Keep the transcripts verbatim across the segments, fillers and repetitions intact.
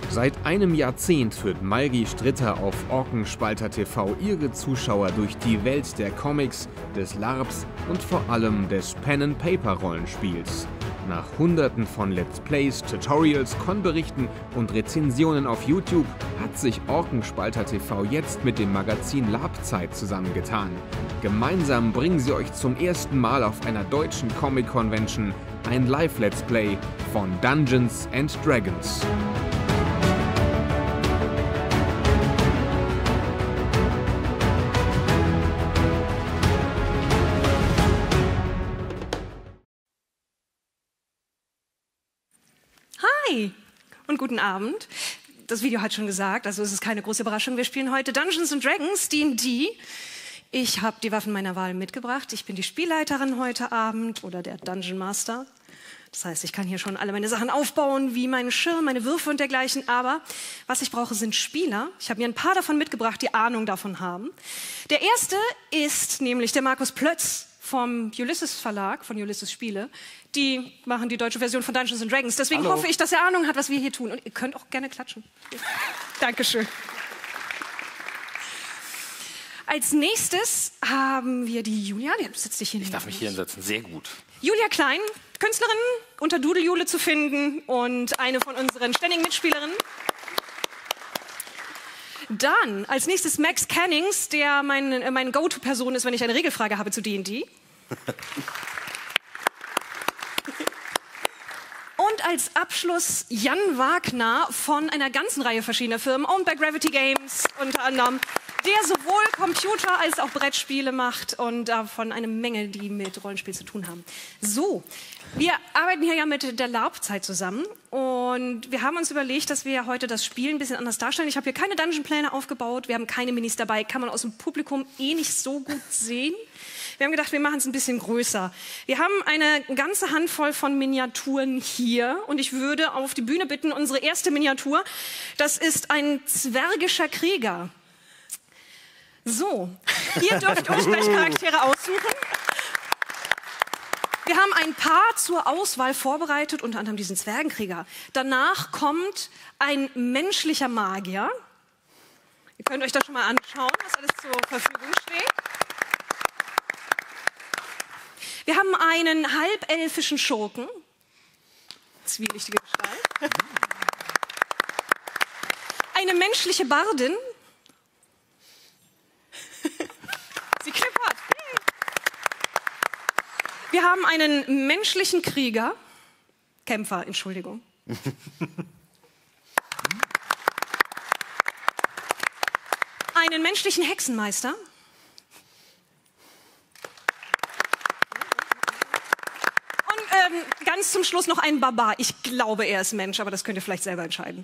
Seit einem Jahrzehnt führt Malgi Stritter auf Orkenspalter T V ihre Zuschauer durch die Welt der Comics, des LARPs und vor allem des Pen-and-Paper-Rollenspiels. Nach hunderten von Let's Plays, Tutorials, Con-Berichten und Rezensionen auf YouTube hat sich Orkenspalter T V jetzt mit dem Magazin LARPzeit zusammengetan. Gemeinsam bringen sie euch zum ersten Mal auf einer deutschen Comic-Convention ein Live-Let's Play von Dungeons and Dragons. Hi und guten Abend. Das Video hat schon gesagt, also es ist keine große Überraschung. Wir spielen heute Dungeons and Dragons, D und D. Ich habe die Waffen meiner Wahl mitgebracht. Ich bin die Spielleiterin heute Abend oder der Dungeon Master. Das heißt, ich kann hier schon alle meine Sachen aufbauen, wie meinen Schirm, meine Würfe und dergleichen. Aber was ich brauche, sind Spieler. Ich habe mir ein paar davon mitgebracht, die Ahnung davon haben. Der erste ist nämlich der Markus Plötz vom Ulysses Verlag, von Ulysses Spiele. Die machen die deutsche Version von Dungeons and Dragons. Deswegen Hallo. hoffe ich, dass er Ahnung hat, was wir hier tun. Und ihr könnt auch gerne klatschen. Dankeschön. Als nächstes haben wir die Julia. Die sitzt dich hier. Ich darf mich hier hinsetzen. Sehr gut. Julia Klein, Künstlerin, unter Dudeljule zu finden und eine von unseren ständigen Mitspielerinnen. Dann als nächstes Max Cannings, der mein, meine Go-To-Person ist, wenn ich eine Regelfrage habe zu D und D. Und als Abschluss Jan Wagner von einer ganzen Reihe verschiedener Firmen, owned by Gravity Games unter anderem, der sowohl Computer als auch Brettspiele macht und davon eine Menge, die mit Rollenspiel zu tun haben. So, wir arbeiten hier ja mit der LARPzeit zusammen und wir haben uns überlegt, dass wir heute das Spiel ein bisschen anders darstellen. Ich habe hier keine Dungeon-Pläne aufgebaut, wir haben keine Minis dabei, kann man aus dem Publikum eh nicht so gut sehen. Wir haben gedacht, wir machen es ein bisschen größer. Wir haben eine ganze Handvoll von Miniaturen hier und ich würde auf die Bühne bitten, unsere erste Miniatur, das ist ein zwergischer Krieger. So, ihr dürft euch gleich Charaktere aussuchen. Wir haben ein paar zur Auswahl vorbereitet, unter anderem diesen Zwergenkrieger. Danach kommt ein menschlicher Magier. Ihr könnt euch das schon mal anschauen, was alles zur Verfügung steht. Wir haben einen halbelfischen Schurken. Zwielichtige Gestalt. Eine menschliche Bardin. Sie klippert. Wir haben einen menschlichen Krieger. Kämpfer, Entschuldigung. Einen menschlichen Hexenmeister. Ganz zum Schluss noch einen Barbar. Ich glaube, er ist Mensch, aber das könnt ihr vielleicht selber entscheiden.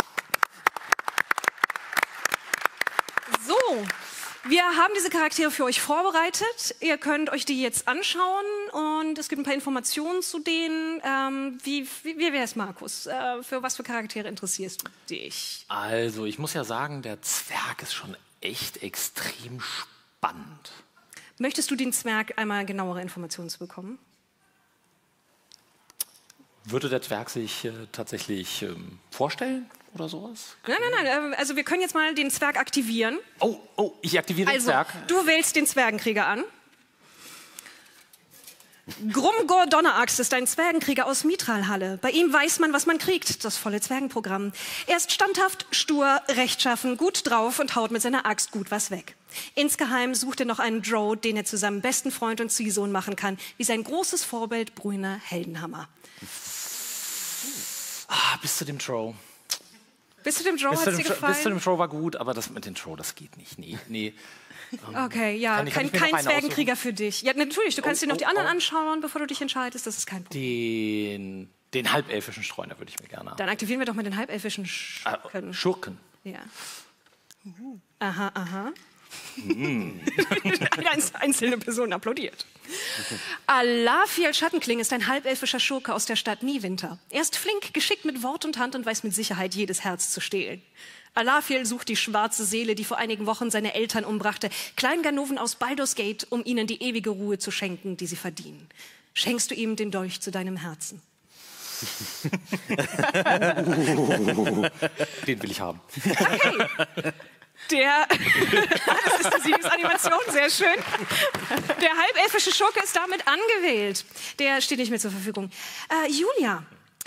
So, wir haben diese Charaktere für euch vorbereitet. Ihr könnt euch die jetzt anschauen und es gibt ein paar Informationen zu denen. Ähm, wie wie, wie wäre es, Markus? Äh, für was für Charaktere interessierst du dich? Also, ich muss ja sagen, der Zwerg ist schon echt extrem spannend. Möchtest du den Zwerg einmal genauere Informationen zu bekommen? Würde der Zwerg sich äh, tatsächlich ähm, vorstellen oder sowas? Nein, nein, nein. Also wir können jetzt mal den Zwerg aktivieren. Oh, oh, ich aktiviere also, den Zwerg. Du wählst den Zwergenkrieger an. Grumgor Donneraxt ist ein Zwergenkrieger aus Mitralhalle. Bei ihm weiß man, was man kriegt, das volle Zwergenprogramm. Er ist standhaft, stur, rechtschaffen, gut drauf und haut mit seiner Axt gut was weg. Insgeheim sucht er noch einen Drow, den er zu seinem besten Freund und Ziehsohn machen kann, wie sein großes Vorbild Brüner Heldenhammer. Ah, bis zu dem Drow. Bis zu dem Drow hat es dir gefallen? Bis zu dem Drow war gut, aber das mit dem Drow, das geht nicht. Nee, nee. Okay, ja, kann ich, kein, kann kein Zwergenkrieger für dich. Ja, natürlich, du kannst oh, dir noch die oh, anderen oh. anschauen, bevor du dich entscheidest, das ist kein Problem. Den, den halbelfischen Streuner würde ich mir gerne haben. Dann aktivieren wir doch mal den halbelfischen Schurken. Ah, Schurken. Ja. Aha, aha. Mm. Eine einzelne Person applaudiert. Alafiel Schattenkling ist ein halbelfischer Schurke aus der Stadt Niewinter. Er ist flink, geschickt mit Wort und Hand und weiß mit Sicherheit jedes Herz zu stehlen. Alafiel sucht die schwarze Seele, die vor einigen Wochen seine Eltern umbrachte, Kleinganoven aus Baldur's Gate, um ihnen die ewige Ruhe zu schenken, die sie verdienen. Schenkst du ihm den Dolch zu deinem Herzen? Den will ich haben. Okay. Der, das ist die Siegesanimation, sehr schön. Der halbelfische Schurke ist damit angewählt. Der steht nicht mehr zur Verfügung. Äh, Julia.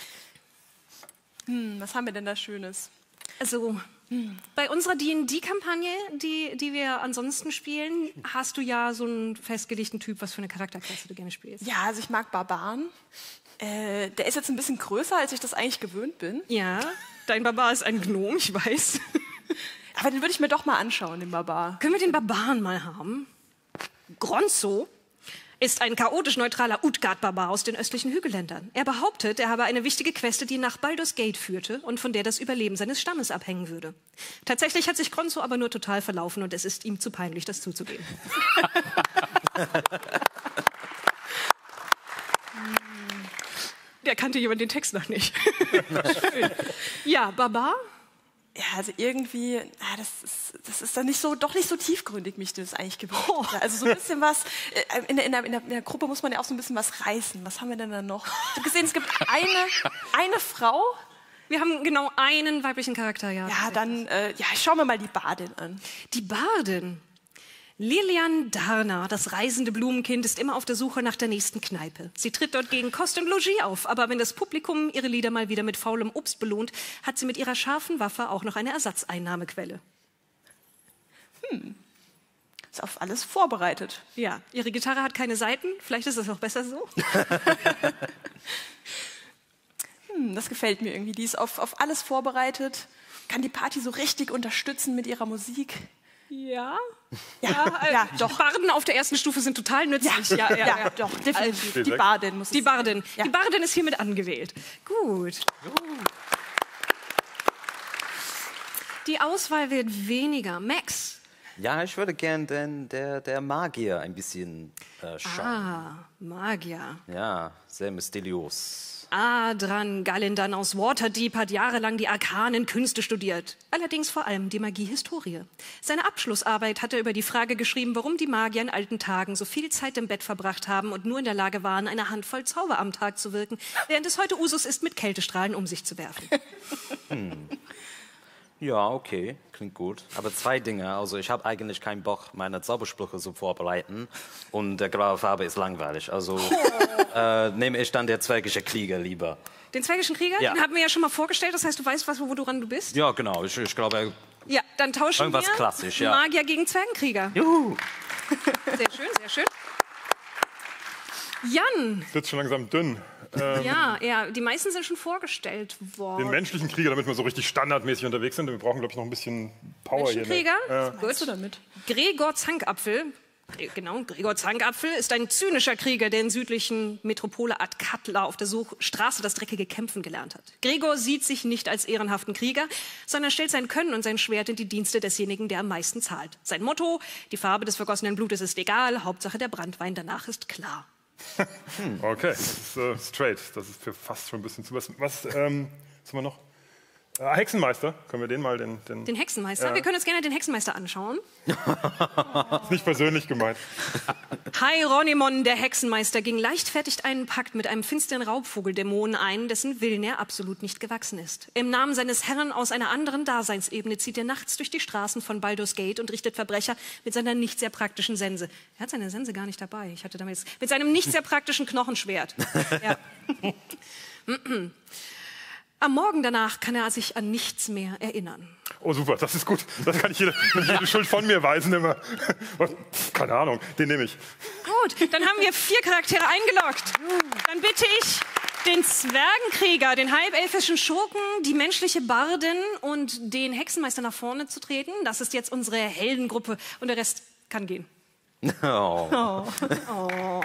Hm, was haben wir denn da Schönes? Also, hm. bei unserer D und D-Kampagne, die, die wir ansonsten spielen, hast du ja so einen festgelegten Typ, was für eine Charakterklasse du gerne spielst. Ja, also ich mag Barbaren. Äh, der ist jetzt ein bisschen größer, als ich das eigentlich gewöhnt bin. Ja, dein Barbar ist ein Gnom, ich weiß. Aber den würde ich mir doch mal anschauen, den Barbar. Können wir den Barbaren mal haben? Gronzo ist ein chaotisch neutraler Utgard-Barbar aus den östlichen Hügelländern. Er behauptet, er habe eine wichtige Queste, die nach Baldur's Gate führte und von der das Überleben seines Stammes abhängen würde. Tatsächlich hat sich Gronzo aber nur total verlaufen und es ist ihm zu peinlich, das zuzugeben. Der kannte jemand den Text noch nicht. Schön. Ja, Barbar? Ja, also irgendwie, ja, das ist, das ist dann nicht so, doch nicht so tiefgründig, mich das eigentlich gewünscht. Oh. Also so ein bisschen was, in der, in, der, in der Gruppe muss man ja auch so ein bisschen was reißen. Was haben wir denn da noch? Ich habe gesehen, es gibt eine, eine Frau. Wir haben genau einen weiblichen Charakter, ja. Ja, dann, äh, ja, schauen wir mal die Bardin an. Die Bardin? Lilian Darna, das reisende Blumenkind, ist immer auf der Suche nach der nächsten Kneipe. Sie tritt dort gegen Kost und Logis auf, aber wenn das Publikum ihre Lieder mal wieder mit faulem Obst belohnt, hat sie mit ihrer scharfen Waffe auch noch eine Ersatzeinnahmequelle. Hm. Ist auf alles vorbereitet. Ja, ihre Gitarre hat keine Saiten, vielleicht ist es auch besser so. hm, das gefällt mir irgendwie. Die ist auf, auf alles vorbereitet, kann die Party so richtig unterstützen mit ihrer Musik. Ja, ja, äh, ja, doch. Barden auf der ersten Stufe sind total nützlich. Ja, ja, ja, ja, ja doch, definitiv. Also, die Bardin muss es Die Bardin. Ja. Die Bardin ist hiermit angewählt. Gut. Die Auswahl wird weniger. Max. Ja, ich würde gern den, der, der Magier ein bisschen äh, schauen. Ah, Magier. Ja, sehr mysteriös. Adran Galindan aus Waterdeep hat jahrelang die arkanen Künste studiert. Allerdings vor allem die Magiehistorie. Seine Abschlussarbeit hat er über die Frage geschrieben, warum die Magier in alten Tagen so viel Zeit im Bett verbracht haben und nur in der Lage waren, eine Handvoll Zauber am Tag zu wirken, während es heute Usus ist, mit Kältestrahlen um sich zu werfen. Hm. Ja, okay, klingt gut. Aber zwei Dinge. Also ich habe eigentlich keinen Bock, meine Zaubersprüche zu vorbereiten. Und der graue Farbe ist langweilig. Also oh. äh, nehme ich dann der zwergische Krieger lieber. Den zwergischen Krieger? Ja. Den haben wir ja schon mal vorgestellt. Das heißt, du weißt, was, woran du bist? Ja, genau. Ich, ich glaube... Ja, dann tauschen irgendwas wir klassisch, ja. Magier gegen Zwergenkrieger. Juhu. Sehr schön, sehr schön. Jan. Wird schon langsam dünn. Ähm, ja, ja, die meisten sind schon vorgestellt worden. Den menschlichen Krieger, damit wir so richtig standardmäßig unterwegs sind. Wir brauchen, glaube ich, noch ein bisschen Power hier. Krieger? Ja. Was meinst du damit? Gregor Zankapfel. Genau, Gregor Zankapfel ist ein zynischer Krieger, der in südlichen Metropole Ad Katla auf der Such Straße das dreckige Kämpfen gelernt hat. Gregor sieht sich nicht als ehrenhaften Krieger, sondern stellt sein Können und sein Schwert in die Dienste desjenigen, der am meisten zahlt. Sein Motto: Die Farbe des vergossenen Blutes ist egal, Hauptsache der Brandwein danach ist klar. Okay, das ist äh, straight. Das ist für fast schon ein bisschen zu. Was, was, ähm, was haben wir noch? Äh, Hexenmeister. Können wir den mal den. Den, den Hexenmeister? Ja. Wir können uns gerne den Hexenmeister anschauen. Ist nicht persönlich gemeint. Hieronymon, der Hexenmeister, ging leichtfertig einen Pakt mit einem finsteren Raubvogeldämonen ein, dessen Willen er absolut nicht gewachsen ist. Im Namen seines Herrn aus einer anderen Daseinsebene zieht er nachts durch die Straßen von Baldur's Gate und richtet Verbrecher mit seiner nicht sehr praktischen Sense. Er hat seine Sense gar nicht dabei. Ich hatte damit jetzt, mit seinem nicht sehr praktischen Knochenschwert. Ja. Am Morgen danach kann er sich an nichts mehr erinnern. Oh super, das ist gut. Das kann ich jede, jede Schuld von mir weisen immer. Keine Ahnung, den nehme ich. Gut, dann haben wir vier Charaktere eingeloggt. Dann bitte ich den Zwergenkrieger, den halbelfischen Schurken, die menschliche Bardin und den Hexenmeister nach vorne zu treten. Das ist jetzt unsere Heldengruppe und der Rest kann gehen. Oh. Oh. Oh.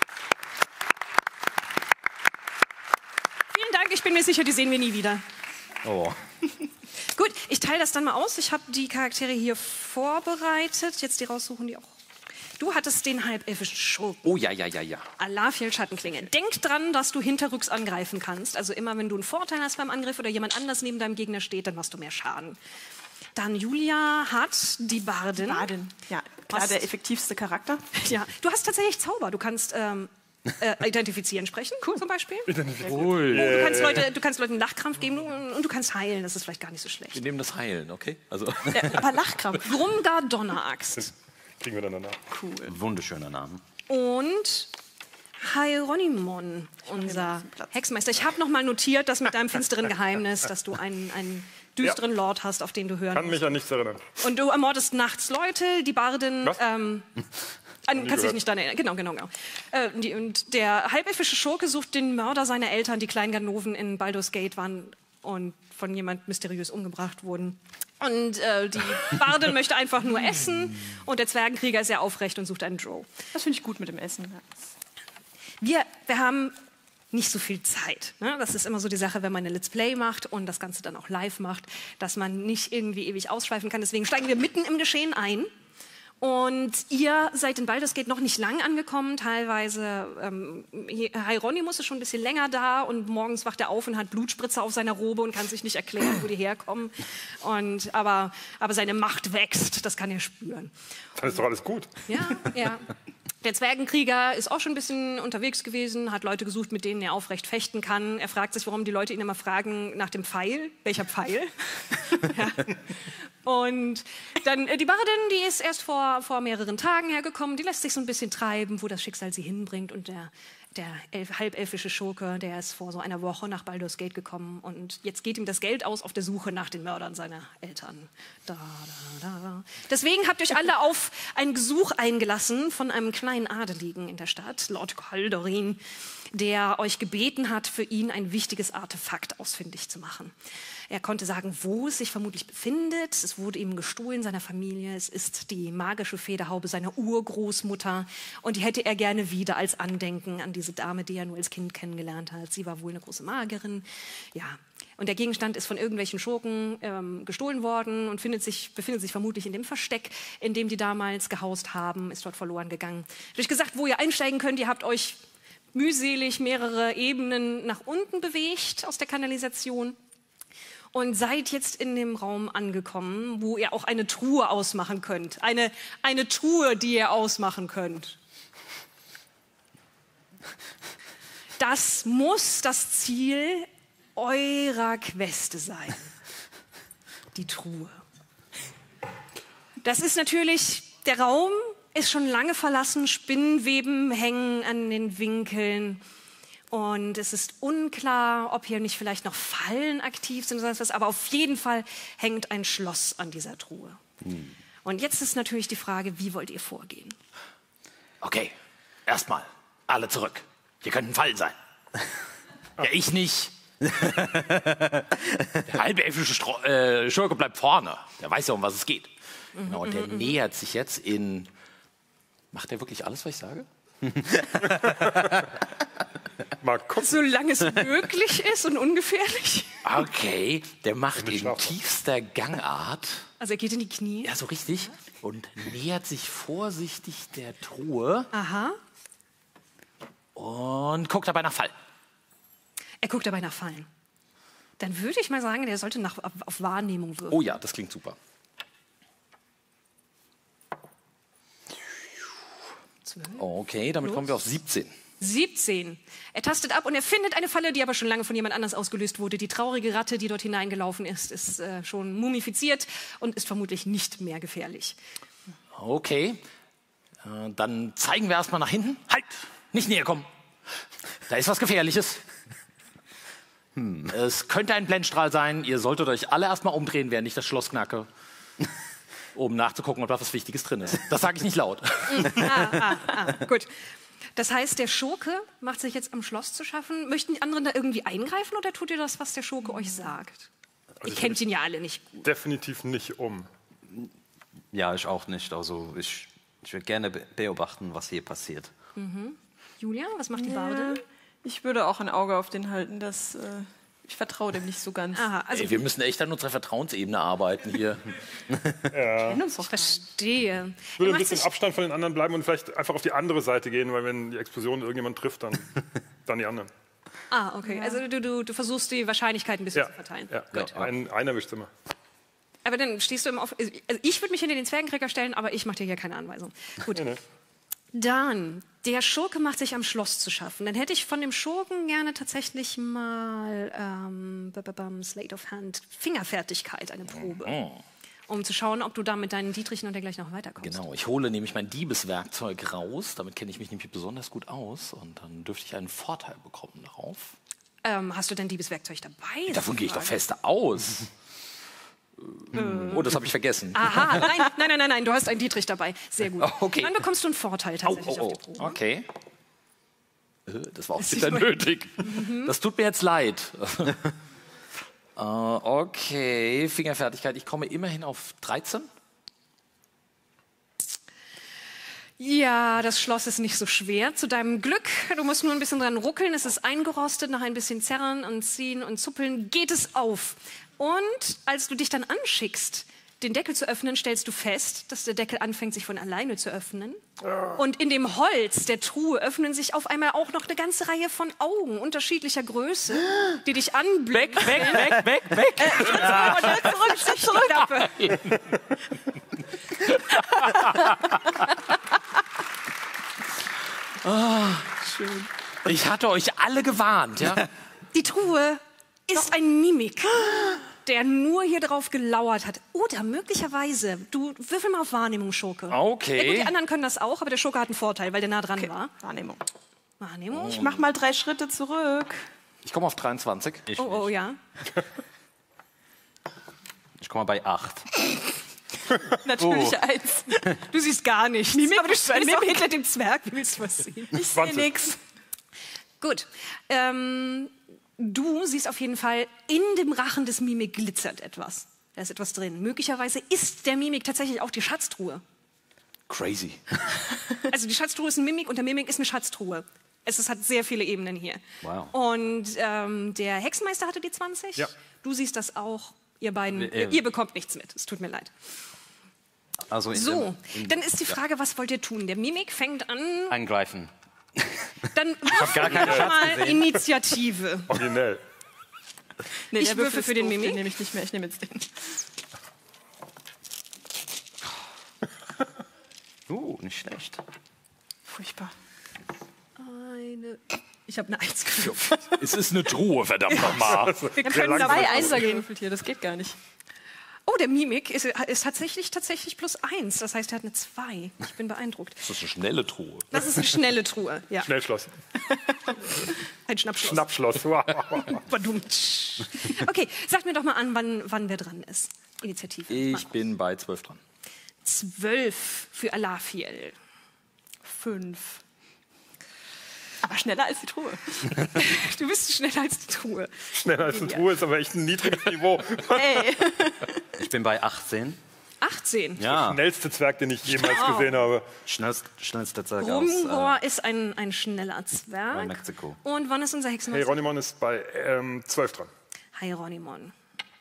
Ich bin mir sicher, die sehen wir nie wieder. Oh. Gut, ich teile das dann mal aus. Ich habe die Charaktere hier vorbereitet. Jetzt die raussuchen, die auch. Du hattest den halbelfischen Schurken. Oh ja, ja, ja, ja. Alafiel Schattenklinge. Denk dran, dass du hinterrücks angreifen kannst. Also immer, wenn du einen Vorteil hast beim Angriff oder jemand anders neben deinem Gegner steht, dann machst du mehr Schaden. Dann Julia hat die Bardin. Bardin, ja. Klar, der effektivste Charakter. Ja, du hast tatsächlich Zauber. Du kannst... Ähm, Äh, identifizieren sprechen, cool. Zum Beispiel. Cool. Oh, du, kannst Leute, du kannst Leuten Lachkrampf geben und du kannst heilen. Das ist vielleicht gar nicht so schlecht. Wir nehmen das Heilen, okay? Also. Ja, aber Lachkrampf. Grumgar Donneraxt. Kriegen wir dann danach. Cool. Wunderschöner Name. Und Hieronymon, unser Hexenmeister. Ich habe noch mal notiert, dass mit deinem finsteren Geheimnis, dass du einen, einen düsteren ja. Lord hast, auf den du hören Kann musst. mich an nichts erinnern. Und du ermordest nachts Leute, die Bardin... Was? Ähm, An, kannst dich nicht daran erinnern. Genau, genau, genau. Äh, die, und der halbelfische Schurke sucht den Mörder seiner Eltern, die kleinen Ganoven in Baldur's Gate waren und von jemand mysteriös umgebracht wurden. Und äh, die Bardin möchte einfach nur essen und der Zwergenkrieger ist sehr aufrecht und sucht einen Drow. Das finde ich gut mit dem Essen. Ja. Wir, wir haben nicht so viel Zeit. Ne? Das ist immer so die Sache, wenn man eine Let's Play macht und das Ganze dann auch live macht, dass man nicht irgendwie ewig ausschweifen kann. Deswegen steigen wir mitten im Geschehen ein. Und ihr seid in Baldur's Gate noch nicht lang angekommen. Teilweise, ähm, Hieronymus ist schon ein bisschen länger da und morgens wacht er auf und hat Blutspritzer auf seiner Robe und kann sich nicht erklären, wo die herkommen. Und, aber, aber seine Macht wächst, das kann er spüren. Dann ist doch alles gut. Ja, ja. Der Zwergenkrieger ist auch schon ein bisschen unterwegs gewesen, hat Leute gesucht, mit denen er aufrecht fechten kann. Er fragt sich, warum die Leute ihn immer fragen nach dem Pfeil. Welcher Pfeil? Ja. Und dann äh, die Bardin, die ist erst vor, vor mehreren Tagen hergekommen. Die lässt sich so ein bisschen treiben, wo das Schicksal sie hinbringt. Und der, der elf, halbelfische Schurke, der ist vor so einer Woche nach Baldur's Gate gekommen. Und jetzt geht ihm das Geld aus auf der Suche nach den Mördern seiner Eltern. Da, da, da. Deswegen habt ihr euch alle auf ein Gesuch eingelassen von einem kleinen Adeligen in der Stadt, Lord Caldorin, der euch gebeten hat, für ihn ein wichtiges Artefakt ausfindig zu machen. Er konnte sagen, wo es sich vermutlich befindet. Es wurde ihm gestohlen, seiner Familie. Es ist die magische Federhaube seiner Urgroßmutter. Und die hätte er gerne wieder als Andenken an diese Dame, die er nur als Kind kennengelernt hat. Sie war wohl eine große Magierin. Ja. Und der Gegenstand ist von irgendwelchen Schurken ähm, gestohlen worden und findet sich, befindet sich vermutlich in dem Versteck, in dem die damals gehaust haben, ist dort verloren gegangen. Ich habe euch gesagt, wo ihr einsteigen könnt. Ihr habt euch mühselig mehrere Ebenen nach unten bewegt aus der Kanalisation. Und seid jetzt in dem Raum angekommen, wo ihr auch eine Truhe ausmachen könnt. Eine, eine Truhe, die ihr ausmachen könnt. Das muss das Ziel eurer Queste sein. Die Truhe. Das ist natürlich, der Raum ist schon lange verlassen, Spinnenweben hängen an den Winkeln. Und es ist unklar, ob hier nicht vielleicht noch Fallen aktiv sind oder was, aber auf jeden Fall hängt ein Schloss an dieser Truhe. Hm. Und jetzt ist natürlich die Frage, wie wollt ihr vorgehen? Okay, erstmal alle zurück. Hier könnten Fallen sein. Ja, ich nicht. Der halbelfische Stro- äh, Schurke bleibt vorne. Der weiß ja, um was es geht. Mhm, genau, und der mhm, nähert sich jetzt in... Macht er wirklich alles, was ich sage? Mal gucken. Solange es möglich ist und ungefährlich. Okay, der macht in tiefster Gangart. Also er geht in die Knie. Ja, so richtig. Und nähert sich vorsichtig der Truhe. Aha. Und guckt dabei nach Fallen. Er guckt dabei nach Fallen. Dann würde ich mal sagen, der sollte nach, auf, auf Wahrnehmung wirken. Oh ja, das klingt super. Okay, damit Los. kommen wir auf siebzehn. siebzehn. Er tastet ab und er findet eine Falle, die aber schon lange von jemand anders ausgelöst wurde. Die traurige Ratte, die dort hineingelaufen ist, ist äh, schon mumifiziert und ist vermutlich nicht mehr gefährlich. Okay, äh, dann zeigen wir erstmal nach hinten. Halt, nicht näher kommen. Da ist was Gefährliches. Hm. Es könnte ein Blendstrahl sein. Ihr solltet euch alle erstmal umdrehen, während ich das Schloss knacke. Um nachzugucken, ob da was Wichtiges drin ist. Das sage ich nicht laut. ah, ah, ah, gut. Das heißt, der Schurke macht sich jetzt am Schloss zu schaffen. Möchten die anderen da irgendwie eingreifen oder tut ihr das, was der Schurke euch sagt? Also ihr kennt ihn ja alle nicht gut. Definitiv nicht um. Ja, ich auch nicht. Also ich, ich würde gerne be- beobachten, was hier passiert. Mhm. Julia, was macht die Ja, Bardin? ich würde auch ein Auge auf den halten. Das, äh, ich vertraue dem nicht so ganz. Aha, also Ey, wir müssen echt an unserer Vertrauensebene arbeiten hier. kennen uns doch verstehe. Ich würde Er ein macht bisschen sich- Abstand von den anderen bleiben und vielleicht einfach auf die andere Seite gehen, weil wenn die Explosion irgendjemand trifft, dann, dann die anderen. Ah, okay. Also du, du, du versuchst die Wahrscheinlichkeit ein bisschen Ja, zu verteilen. ja. Gut. Ein, einer wischt immer. Aber dann stehst du im Auf. Also ich würde mich hinter den Zwergenkrieger stellen, aber ich mache dir hier keine Anweisung. Gut. Nee, nee. Dann, der Schurke macht sich am Schloss zu schaffen. Dann hätte ich von dem Schurken gerne tatsächlich mal ähm, b -b -b Slate of Hand, Fingerfertigkeit, eine Probe. Mhm. Um zu schauen, ob du da mit deinen Dietrichen und dergleichen noch weiterkommst. Genau, ich hole nämlich mein Diebeswerkzeug raus. Damit kenne ich mich nämlich besonders gut aus. Und dann dürfte ich einen Vorteil bekommen darauf. Ähm, hast du denn Diebeswerkzeug dabei? Davon gehe ich doch fest aus. Oh, das habe ich vergessen. Aha, nein, nein, nein, nein, nein, du hast einen Dietrich dabei. Sehr gut. Okay. Dann bekommst du einen Vorteil tatsächlich oh, oh, oh. auf die Probe. Okay. Das war auch bitter nötig. Das tut mir jetzt leid. uh, okay, Fingerfertigkeit. Ich komme immerhin auf dreizehn. Ja, das Schloss ist nicht so schwer. Zu deinem Glück, du musst nur ein bisschen dran ruckeln. Es ist eingerostet, nach ein bisschen Zerren und Ziehen und Zuppeln geht es auf. Und als du dich dann anschickst, den Deckel zu öffnen, stellst du fest, dass der Deckel anfängt, sich von alleine zu öffnen. Und in dem Holz der Truhe öffnen sich auf einmal auch noch eine ganze Reihe von Augen unterschiedlicher Größe, die dich anblicken. Weg, weg, weg, weg, weg! Äh, ja. Zurück, zurück, zurück, zurück. Oh, schön. Ich hatte euch alle gewarnt, ja? Die Truhe ist ein Mimik, der nur hier drauf gelauert hat. Oder möglicherweise, du würfel mal auf Wahrnehmung, Schurke. Okay. Ja, gut, die anderen können das auch, aber der Schurke hat einen Vorteil, weil der nah dran Okay. war. Wahrnehmung. Wahrnehmung. Ich mach mal drei Schritte zurück. Ich komme auf dreiundzwanzig. Ich, Oh, oh, ja. ich komme bei acht. Natürlich Oh. eins. Du siehst gar nichts. Mimik, aber du weiß stehst auch- auch hinter dem Zwerg. Wie willst du was sehen? Ich sehe zwanzig. nix. Gut. Ähm, du siehst auf jeden Fall, in dem Rachen des Mimik glitzert etwas. Da ist etwas drin. Möglicherweise ist der Mimik tatsächlich auch die Schatztruhe. Crazy. Also die Schatztruhe ist ein Mimik und der Mimik ist eine Schatztruhe. Es ist, hat sehr viele Ebenen hier. Wow. Und ähm, der Hexenmeister hatte die zwanzig. Ja. Du siehst das auch. Ihr beiden, Äh, ihr bekommt nichts mit. Es tut mir leid. Also in So, dem, in, dann ist die Frage, was wollt ihr tun? Der Mimik fängt an, angreifen. dann würfel mal Initiative. Originell. Nee, Ich der würfel Würfel für den ist doof, Mimik. Den nehme ich nicht mehr. Ich nehme jetzt den. Uh, nicht schlecht. Furchtbar. Eine. Ich habe eine Eins gewürfelt. Es ist eine Truhe, verdammt nochmal. Wir können langsam. dabei Zwei Einser Einser gehen. gewürfelt hier. Das geht gar nicht. Oh, der Mimik ist, ist tatsächlich, tatsächlich plus eins. Das heißt, er hat eine zwei. Ich bin beeindruckt. Das ist eine schnelle Truhe. Das ist eine schnelle Truhe. Ja, Schnellschloss. ein Schnappschloss. Schnappschloss. Wow. Badumtsch. Okay, sag mir doch mal an, wann, wann wer dran ist. Initiative. Ich bin bei zwölf dran. Zwölf für Alafiel. Fünf. Aber schneller als die Truhe. Du bist schneller als die Truhe. Schneller als eine Truhe ist aber echt ein niedriges Niveau. Ey. Ich bin bei achtzehn. achtzehn. Ja, Schnellste Zwerg, den ich jemals gesehen habe. schnellst, schnellster Zwerg aus Rumgor äh, ist ein, ein schneller Zwerg. bei Mexiko. Und wann ist unser Hey, Hexenmeister? Ronimon ist bei ähm, zwölf dran. Hi, Ronimon.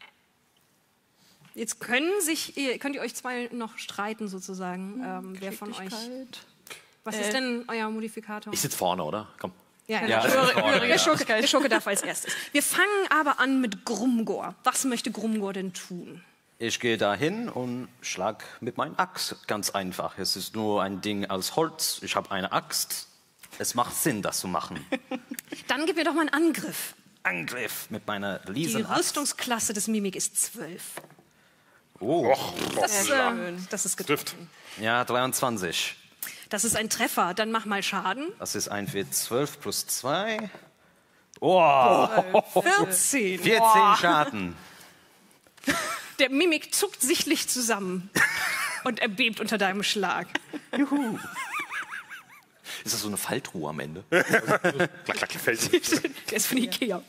Jetzt können sich, ihr- könnt ihr euch zwei noch streiten sozusagen, ähm, wer von euch. Geschicklichkeit. Was Äh. ist denn euer Modifikator? Ich sitze vorne, oder? Komm. Ja, Ja, der, Schurke, vorne, der, ja. Schurke, der Schurke darf als erstes. Wir fangen aber an mit Grumgor. Was möchte Grumgor denn tun? Ich gehe dahin und schlag mit meinem Axt. Ganz einfach. Es ist nur ein Ding aus Holz. Ich habe eine Axt. Es macht Sinn, das zu machen. Dann gib mir doch mal einen Angriff. Angriff mit meiner Die Riesenaxt. Rüstungsklasse des Mimik ist zwölf. Oh, Das, äh, das ist Trifft. getroffen. ja, dreiundzwanzig. Das ist ein Treffer. Dann mach mal Schaden. Das ist ein W zwölf plus zwei. Oh, vierzehn. vierzehn Schaden. Der Mimik zuckt sichtlich zusammen und er bebt unter deinem Schlag. Juhu. Ist das so eine Falltruhe am Ende? Klack, klack, fällt. Der ist von Ikea.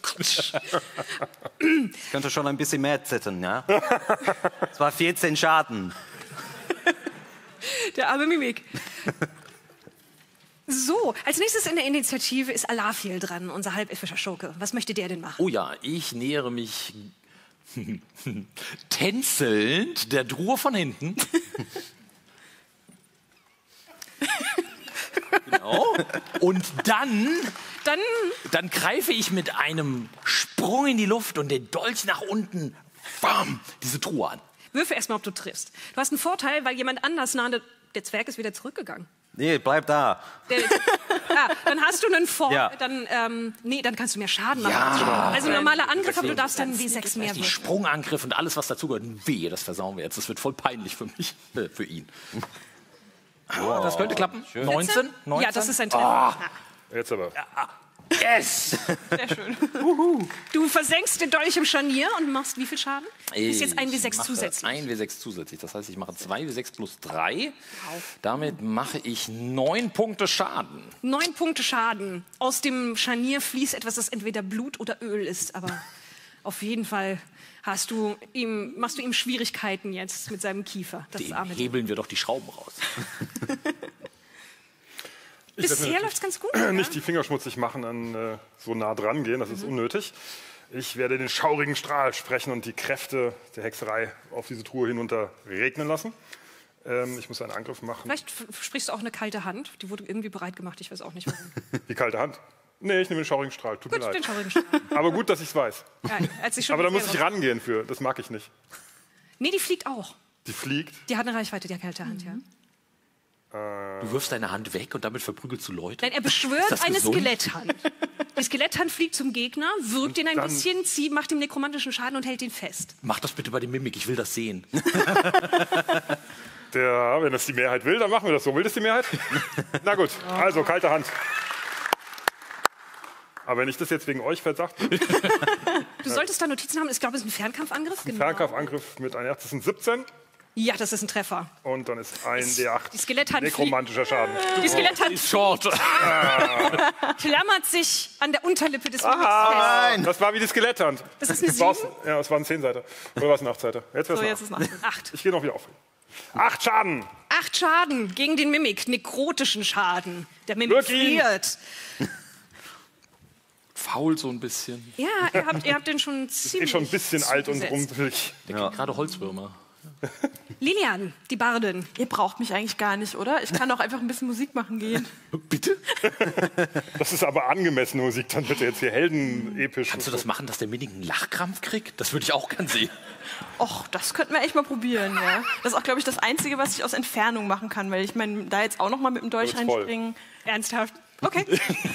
Ich könnte schon ein bisschen mehr zittern, ja? Es war vierzehn Schaden. Der arme Mimik. So, als nächstes in der Initiative ist Alafiel dran, unser halbelfischer Schurke. Was möchte der denn machen? Oh ja, ich nähere mich tänzelnd der Truhe von hinten. Genau. Und dann, Dann, dann greife ich mit einem Sprung in die Luft und den Dolch nach unten, bam, diese Truhe an. würfe erstmal, ob du triffst. Du hast einen Vorteil, weil jemand anders nah an der, der Zwerg ist wieder zurückgegangen. Nee, bleib da. Der, ah, dann hast du einen Fort, Ja. dann, ähm, nee, dann kannst du mehr Schaden machen. Ja. Also normaler Angriff, aber du darfst dann W sechs mehr Die würfeln. Sprungangriff und alles, was dazugehört. Wehe, das versauen wir jetzt. Das wird voll peinlich für mich, äh, für ihn. Oh, das könnte klappen. neunzehn? neunzehn? Ja, das ist ein Treffer. Jetzt aber. Yes! Sehr schön. Du versenkst den Dolch im Scharnier und machst wie viel Schaden? Das ist jetzt ein W sechs Ich mache zusätzlich. ein W sechs zusätzlich. Das heißt, ich mache zwei W sechs plus drei. Damit mache ich neun Punkte Schaden. Neun Punkte Schaden. Aus dem Scharnier fließt etwas, das entweder Blut oder Öl ist, aber auf jeden Fall hast du ihm, machst du ihm Schwierigkeiten jetzt mit seinem Kiefer. Das Dem arme Ding. hebeln wir doch die Schrauben raus. Ich werde Bisher mir läuft's ganz gut. natürlich nicht die Finger schmutzig machen, an äh, so nah dran gehen, das ist unnötig. Ich werde den schaurigen Strahl sprechen und die Kräfte der Hexerei auf diese Truhe hinunter regnen lassen. Ähm, ich muss einen Angriff machen. Vielleicht f- sprichst du auch eine kalte Hand. Die wurde irgendwie bereit gemacht. Ich weiß auch nicht warum. Die kalte Hand. Nee, ich nehme den schaurigen Strahl, tut Gut, mir leid. den schaurigen Strahl. Aber gut, dass ich es weiß. Ja, als ich schon Aber da muss ich selber- rangehen für, das mag ich nicht. Nee, die fliegt auch. Die fliegt. Die hat eine Reichweite, die kalte Hand, ja. Du wirfst deine Hand weg und damit verprügelst du Leute. Nein, er beschwört das eine gesund? Skeletthand. Die Skeletthand fliegt zum Gegner, wirkt ihn ein dann- bisschen, zieht, macht ihm nekromantischen Schaden und hält ihn fest. Mach das bitte bei dem Mimik, ich will das sehen. Der, wenn das die Mehrheit will, dann machen wir das so. Will das die Mehrheit? Na gut, also kalte Hand. Aber wenn ich das jetzt wegen euch versagt, Du solltest da Notizen haben. Ich glaube, es ist ein Fernkampfangriff. Genau. Fernkampfangriff mit einem Herz, das sind siebzehn Ja, das ist ein Treffer. und dann ist ein D acht Die Skeletthand nekromantischer Schaden. Die Skeletthand Short. klammert sich an der Unterlippe des Mimics fest. Nein, das war wie die Skeletthand. Das ist eine Du brauchst- sieben? Ja, das war ein zehn Seiter. Oder war es ein acht Seiter? Jetzt wär's So, ein jetzt acht. ist es nach. Acht. Ich gehe noch wieder auf. Acht Schaden. Acht Schaden gegen den Mimik. Nekrotischen Schaden. Der Mimik Wirk ihn. friert. Faul so ein bisschen. Ja, ihr habt, ihr habt den schon Ich ziemlich schon ein bisschen alt und zugesetzt. rumpelig. Der kriegt gerade Holzwürmer. Lilian, die Bardin. Ihr braucht mich eigentlich gar nicht, oder? Ich kann auch einfach ein bisschen Musik machen gehen. Bitte? Das ist aber angemessene Musik, dann bitte jetzt hier heldenepisch. Kannst du das machen, dass der Mimik einen Lachkrampf kriegt? Das würde ich auch gern sehen. Och, das könnten wir echt mal probieren, ja. Das ist auch, glaube ich, das Einzige, was ich aus Entfernung machen kann, weil ich meine, da jetzt auch noch mal mit dem Dolch Wird's voll. reinspringen. Ernsthaft? Okay.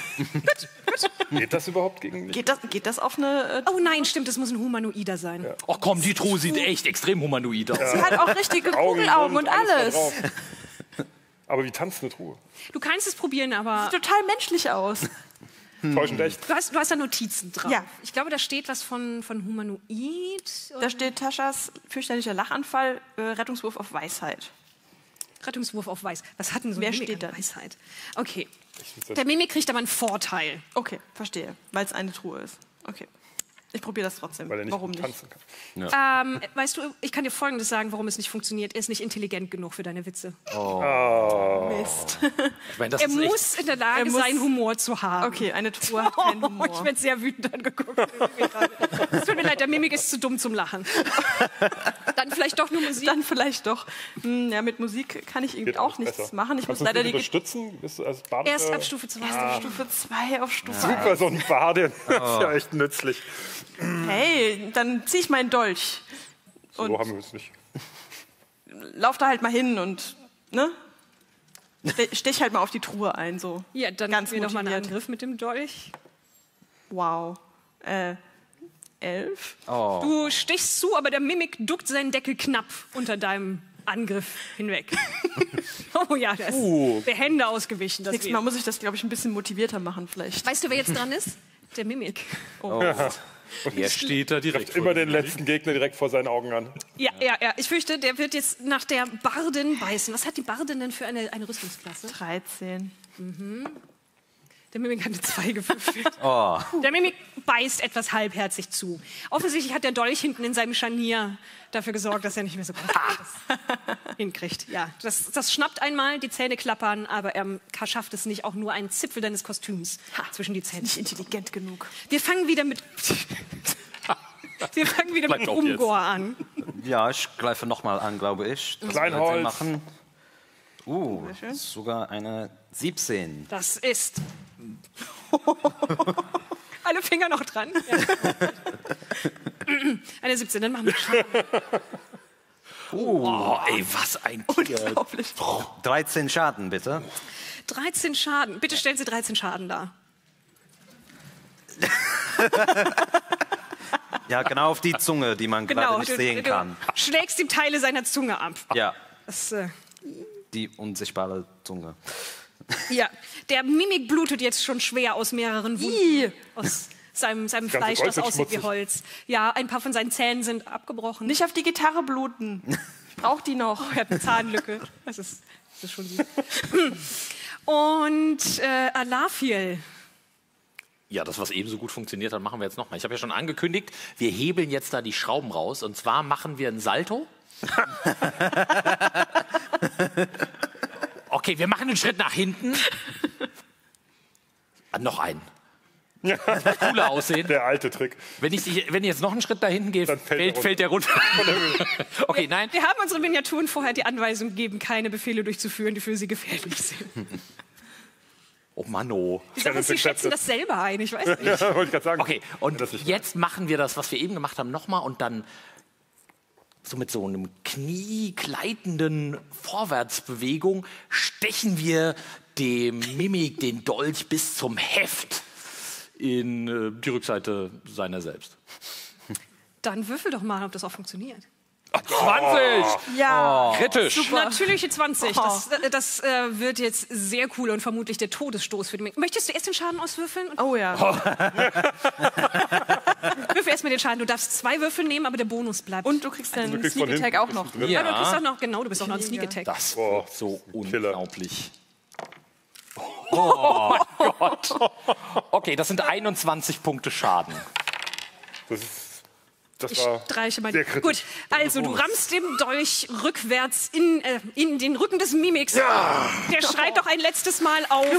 Geht das überhaupt gegen mich? Geht das, geht das auf eine... Äh, Oh nein, stimmt, das muss ein Humanoider sein. Ach komm, die Truhe sieht echt extrem humanoid aus. Sie hat auch richtige Augen, Kugelaugen Mund, und alles. da drauf. Aber wie tanzt eine Truhe? Du kannst es probieren, aber Total menschlich aus. Täuschend echt. du hast, du hast da Notizen drauf. Ja. Ich glaube, da steht was von, von Humanoid. Da steht Taschas fürchterlicher Lachanfall, äh, Rettungswurf auf Weisheit. Rettungswurf auf Weiß. Was hat denn so ein Wer Mimik steht an da? Weisheit? Okay. das- Der Mimik kriegt aber einen Vorteil. Okay, verstehe, weil es eine Truhe ist. Okay. Ich probiere das trotzdem. Weil er nicht Warum gut nicht? tanzen kann. Ähm, weißt du, ich kann dir Folgendes sagen, warum es nicht funktioniert. Er ist nicht intelligent genug für deine Witze. Mist. Ich meine, das Er ist echt, muss in der Lage Er muss- sein, Humor zu haben. Okay, eine Truhe hat keinen Oh, Humor. ich werde sehr wütend angeguckt. Es tut mir leid, der Mimik ist zu dumm zum Lachen. Dann vielleicht doch nur Musik. Dann vielleicht doch. Hm, ja, mit Musik kann ich irgendwie Geht auch alles nichts besser. machen. Ich Kannst muss du leider mich die unterstützen? Bist du als Bade, Erst äh, ab Stufe zwei. Erst Stufe zwei auf Stufe Super, so ein Badin. Das ist ja echt nützlich. Hey, dann zieh ich meinen Dolch. So Und- haben wir es nicht. Lauf da halt mal hin und, ne? Ste- Stech halt mal auf die Truhe ein, so. Ja, dann Ganz wir noch mal einen motiviert. Angriff mit dem Dolch. Wow. Äh, elf? Du stichst zu, aber der Mimik duckt seinen Deckel knapp unter deinem Angriff hinweg. Oh ja, der ist behende ausgewichen. Das Nächstes Mal muss ich das, glaube ich, ein bisschen motivierter machen, vielleicht. weißt du, wer jetzt dran ist? Der Mimik. er steht da direkt vor Immer dir. den letzten Gegner direkt vor seinen Augen an. Ja, ja, ja. Ich fürchte, der wird jetzt nach der Bardin beißen. Was hat die Bardin denn für eine, eine Rüstungsklasse? dreizehn. Der Mimik hat eine zwei gewürfelt. Der Mimik beißt etwas halbherzig zu. Offensichtlich hat der Dolch hinten in seinem Scharnier dafür gesorgt, dass er nicht mehr so gut hinkriegt. Ja, das, das schnappt einmal, die Zähne klappern, aber er schafft es nicht, auch nur einen Zipfel deines Kostüms zwischen die Zähne. Nicht intelligent genug. Wir fangen wieder mit... Wir fangen wieder Bleibt mit auch jetzt. Umgor an. Ja, ich greife nochmal an, glaube ich. Das Kleinholz. wird Sinn machen. Uh, sogar eine siebzehn. Das ist... Alle Finger noch dran. Ja. Eine siebzehn, dann machen wir Schaden. Oh, ey, was ein Tier. Unglaublich. dreizehn Schaden, bitte. dreizehn Schaden. Bitte stellen Sie dreizehn Schaden dar. Ja, genau auf die Zunge, die man Genau, gerade nicht du, sehen du kann. schlägst ihm Teile seiner Zunge ab. Ja, Das, äh, die unsichtbare Zunge. ja, der Mimik blutet jetzt schon schwer aus mehreren Wunden. Ih. Aus seinem, seinem ganze Fleisch, Gold das wird aussieht wie schmutzig. Holz. Ja, ein paar von seinen Zähnen sind abgebrochen. Nicht auf die Gitarre bluten. Ich brauch die noch. Er hat eine Zahnlücke. Das ist, das ist schon süß. Und äh, Alafiel. Ja, das, was eben so gut funktioniert hat, machen wir jetzt nochmal. Ich habe ja schon angekündigt, wir hebeln jetzt da die Schrauben raus. Und zwar machen wir einen Salto. Okay, wir machen einen Schritt nach hinten. Ah, noch einen. Das wird cooler aussehen. Der alte Trick. Wenn ich, wenn ich jetzt noch einen Schritt da hinten gehe, Dann fällt fällt, er fällt der runter. Okay, nein. Wir haben unsere Miniaturen vorher die Anweisung gegeben, keine Befehle durchzuführen, die für sie gefährlich sind. Oh Mann, oh. Ich sage, sie schätzen das selber ein, ich weiß nicht. Ja, wollte ich gerade sagen. Okay, und Das ist- jetzt machen wir das, was wir eben gemacht haben, nochmal und dann so mit so einem kniegleitenden Vorwärtsbewegung stechen wir dem Mimik den Dolch bis zum Heft in äh, die Rückseite seiner selbst. Dann würfel doch mal, ob das auch funktioniert. zwanzig! Ja. Kritisch. Natürliche zwanzig. Das, das äh, wird jetzt sehr cool und vermutlich der Todesstoß für den Mimik. Möchtest du erst den Schaden auswürfeln? Und Oh ja. würfel erst mal den Schaden. Du darfst zwei Würfel nehmen, aber der Bonus bleibt. Und du kriegst deinen Du kriegst von Sneak Attack hinten auch noch. drin. ja, du Ja. kriegst auch noch, genau, du bist auch noch ein Sneak Attack. Das Boah, wird so Killer. unglaublich. Oh Gott. Okay, das sind einundzwanzig Punkte Schaden. Das, ist, das Ich war streiche mal. sehr kritisch. Gut, also du rammst dem Dolch rückwärts in, äh, in den Rücken des Mimiks. Ja. Der schreit doch ein letztes Mal auf.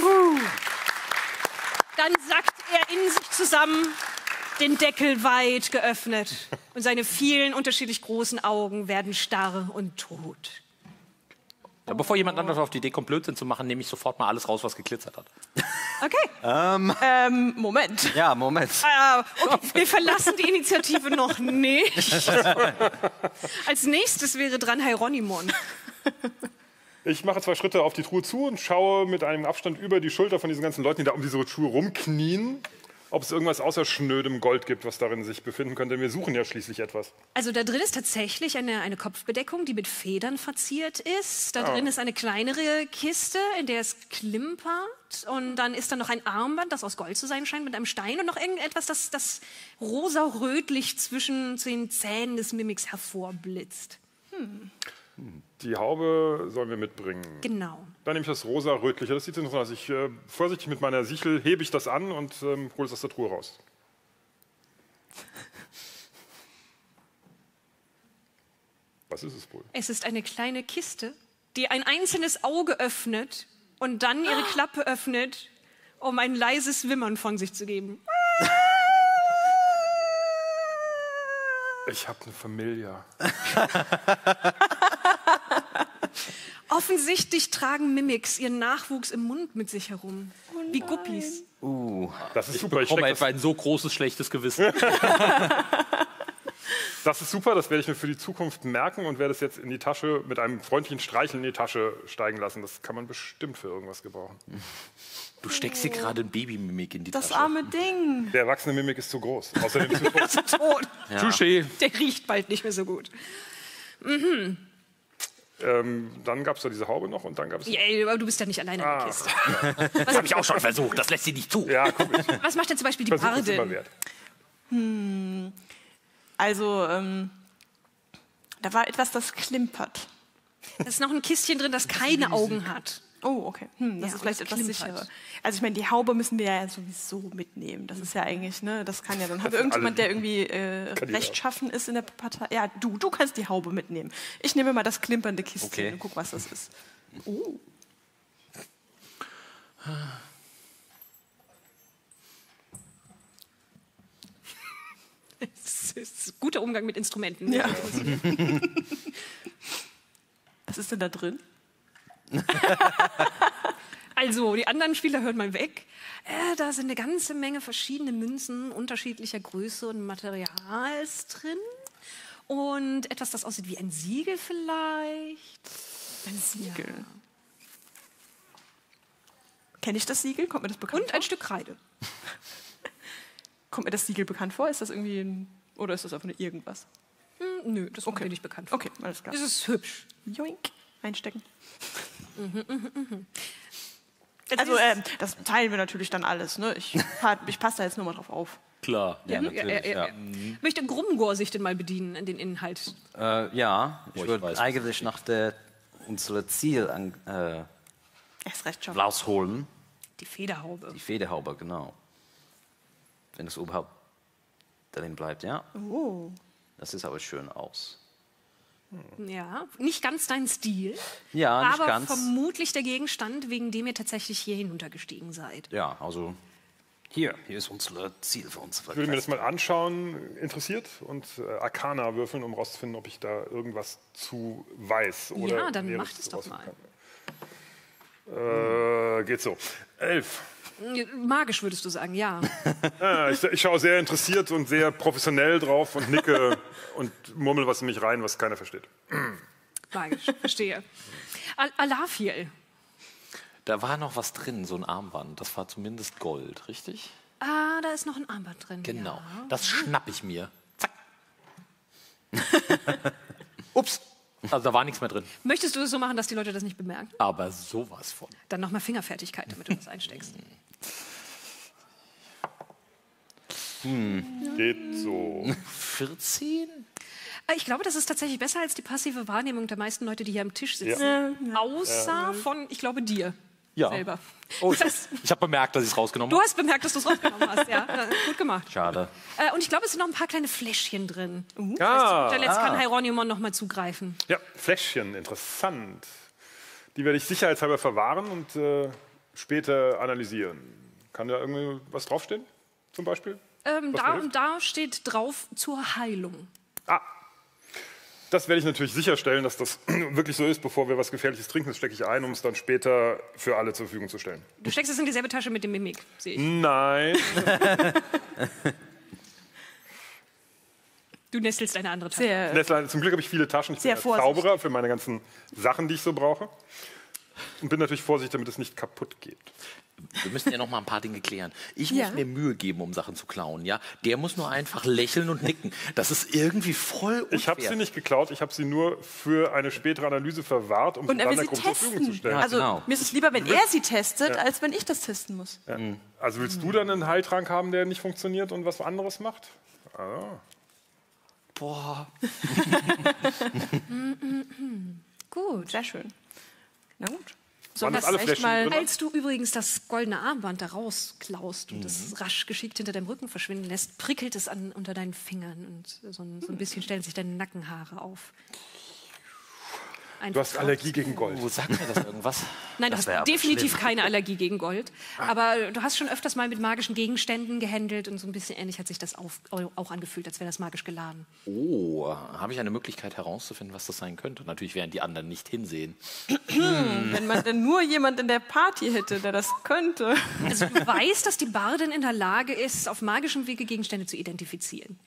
Dann sackt er in sich zusammen, den Deckel weit geöffnet. Und seine vielen unterschiedlich großen Augen werden starr und tot. Ja, bevor jemand anderes auf die Idee kommt, Blödsinn zu machen, nehme ich sofort mal alles raus, was geglitzert hat. Okay. Ähm, Moment. Ja, Moment. Äh, okay. Wir verlassen die Initiative noch nicht. Als nächstes wäre dran Hieronymon. Ich mache zwei Schritte auf die Truhe zu und schaue mit einem Abstand über die Schulter von diesen ganzen Leuten, die da um diese Truhe rumknien, ob es irgendwas außer schnödem Gold gibt, was darin sich befinden könnte. Wir suchen ja schließlich etwas. Also da drin ist tatsächlich eine, eine Kopfbedeckung, die mit Federn verziert ist. Da drin ist eine kleinere Kiste, in der es klimpert. Und dann ist da noch ein Armband, das aus Gold zu sein scheint, mit einem Stein. Und noch irgendetwas, das, das rosa-rötlich zwischen den Zähnen des Mimiks hervorblitzt. Die Haube sollen wir mitbringen. Genau. Dann nehme ich das rosa-rötliche. Das sieht interessant aus. Ich, äh, vorsichtig mit meiner Sichel hebe ich das an und ähm, hole es aus der Truhe raus. Was ist es wohl? Es ist eine kleine Kiste, die ein einzelnes Auge öffnet und dann ihre Klappe öffnet, um ein leises Wimmern von sich zu geben. Ich habe eine Familie. Offensichtlich tragen Mimics ihren Nachwuchs im Mund mit sich herum. Wie Guppies. Das ist super. Ich Komm steck etwa das, ein so großes, schlechtes Gewissen. das ist super. Das werde ich mir für die Zukunft merken und werde es jetzt in die Tasche mit einem freundlichen Streicheln in die Tasche steigen lassen. Das kann man bestimmt für irgendwas gebrauchen. Du steckst dir gerade ein Babymimik in die Das Tasche. arme Ding. Der erwachsene Mimik ist zu groß. Außerdem zu groß. Tot. Touché. Der riecht bald nicht mehr so gut. ähm, dann gab es da diese Haube noch und dann gab es... Ja, aber du bist ja nicht alleine in der Kiste. Das habe ich auch schon versucht. Das lässt sie nicht zu. Ja, guck ich. Was macht denn zum Beispiel die Versuch ist immer Bardin? wert. Also, ähm, da war etwas, das klimpert. Da ist noch ein Kistchen drin, das keine Augen hat. Oh, okay. Hm, das Ja, ist vielleicht und etwas klimpert. sicherer. Also ich meine, die Haube müssen wir ja sowieso mitnehmen. Das ist ja eigentlich, ne, das kann ja dann. Haben wir irgendjemand, der irgendwie äh, Kann die rechtschaffen ist in der Partei? Ja, du, du kannst die Haube mitnehmen. Ich nehme mal das klimpernde Kistchen Okay. und guck, was das ist. Oh. Das ist ein guter Umgang mit Instrumenten. Ja. Was ist denn da drin? Also, die anderen Spieler hören mal weg. Äh, da sind eine ganze Menge verschiedene Münzen unterschiedlicher Größe und Materials drin. Und etwas, das aussieht wie ein Siegel vielleicht. Ein Siegel. Ja. Kenne ich das Siegel? Kommt mir das bekannt Und vor? ein Stück Kreide. Kommt mir das Siegel bekannt vor? Ist das irgendwie ein, oder ist das einfach nur irgendwas? Hm, nö, das kommt mir nicht bekannt vor. Okay, alles klar. Es ist hübsch. Joink. Einstecken. Mhm, mh, mh. Also ähm, das teilen wir natürlich dann alles. Ne? Ich, ich passe da jetzt nur mal drauf auf. Klar, ja, Ja, natürlich. ja, ja, Ja, ja. Möchte Grumgor sich denn mal bedienen an den Inhalt? Äh, ja ich Oh, ich würde weiß, eigentlich nach der unsere Ziel an, äh, Erst recht schon. rausholen. Die Federhaube. Die Federhaube, genau. Wenn es überhaupt darin bleibt, ja. Oh. Das sieht aber schön aus. Ja, nicht ganz dein Stil, Ja, nicht aber ganz. vermutlich der Gegenstand, wegen dem ihr tatsächlich hier hinuntergestiegen seid. Ja, also hier, hier ist unser Ziel für unsere Ich würde mir das mal anschauen, interessiert, und äh, Arcana würfeln, um rauszufinden, ob ich da irgendwas zu weiß. Oder Ja, dann Näheres mach das doch rausfinden mal. kann. Äh, geht so. Elf. Magisch würdest du sagen, ja. Äh, ich, ich schaue sehr interessiert und sehr professionell drauf und nicke und murmel was in mich rein, was keiner versteht. Magisch, verstehe. Al Alafiel. Da war noch was drin, so ein Armband. Das war zumindest Gold, richtig? Ah, da ist noch ein Armband drin. Genau. Ja. Das schnapp ich mir. Zack. Ups. Also da war nichts mehr drin. Möchtest du es so machen, dass die Leute das nicht bemerken? Aber sowas von. Dann nochmal Fingerfertigkeit, damit du das einsteckst. Geht so. vierzehn? Äh, Ich glaube, das ist tatsächlich besser als die passive Wahrnehmung der meisten Leute, die hier am Tisch sitzen. Ja. Außer von, ich glaube, dir Ja. selber. Oh, ich, Das, ich habe bemerkt, dass ich es rausgenommen du habe. hast bemerkt, dass du es rausgenommen hast. Ja, äh, gut gemacht. Schade. Äh, und ich glaube, es sind noch ein paar kleine Fläschchen drin. Ah, Der Letzt kann Hieronymus noch mal zugreifen. ja, Fläschchen, interessant. Die werde ich sicherheitshalber verwahren und äh, später analysieren. Kann da irgendwie was draufstehen, zum Beispiel? Ähm, Was da, mir hilft? da steht drauf zur Heilung. Ah, das werde ich natürlich sicherstellen, dass das wirklich so ist, bevor wir was Gefährliches trinken. Das stecke ich ein, um es dann später für alle zur Verfügung zu stellen. Du steckst es in dieselbe Tasche mit dem Mimik, sehe ich. Nein. Du nestelst eine andere Tasche. Sehr. Nestlein, zum Glück habe ich viele Taschen. Ich Sehr bin ja vorsichtig. Zauberer für meine ganzen Sachen, die ich so brauche. Und bin natürlich vorsichtig, damit es nicht kaputt geht. Wir müssen ja noch mal ein paar Dinge klären. Ich Ja. muss mir Mühe geben, um Sachen zu klauen. Ja? Der muss nur einfach lächeln und nicken. Das ist irgendwie voll unfair. Ich habe sie nicht geklaut, ich habe sie nur für eine spätere Analyse verwahrt, um Und sie er dann will der sie Gruppe zur Verfügung zu testen. stellen. Also genau. mir ist es lieber, wenn er sie testet, als wenn ich das testen muss. Ja. Also willst du dann einen Heiltrank haben, der nicht funktioniert und was anderes macht? Ah. Boah. Gut. Sehr schön. Na gut. Waren Sollen das wir alle echt Fläschchen mal... drin? Als du übrigens das goldene Armband da rausklaust und es rasch geschickt hinter deinem Rücken verschwinden lässt, prickelt es an, unter deinen Fingern und so ein, so ein bisschen stellen sich deine Nackenhaare auf. Du hast Allergie gegen Gold. Wo sagt mir das irgendwas? Nein, du Das wär hast aber definitiv schlimm. keine Allergie gegen Gold. Aber du hast schon öfters mal mit magischen Gegenständen gehandelt und so ein bisschen ähnlich hat sich das auf, auch angefühlt, als wäre das magisch geladen. Oh, habe ich eine Möglichkeit herauszufinden, was das sein könnte? Natürlich werden die anderen nicht hinsehen. Wenn man denn nur jemand in der Party hätte, der das könnte. Also du weißt, dass die Bardin in der Lage ist, auf magischem Wege Gegenstände zu identifizieren.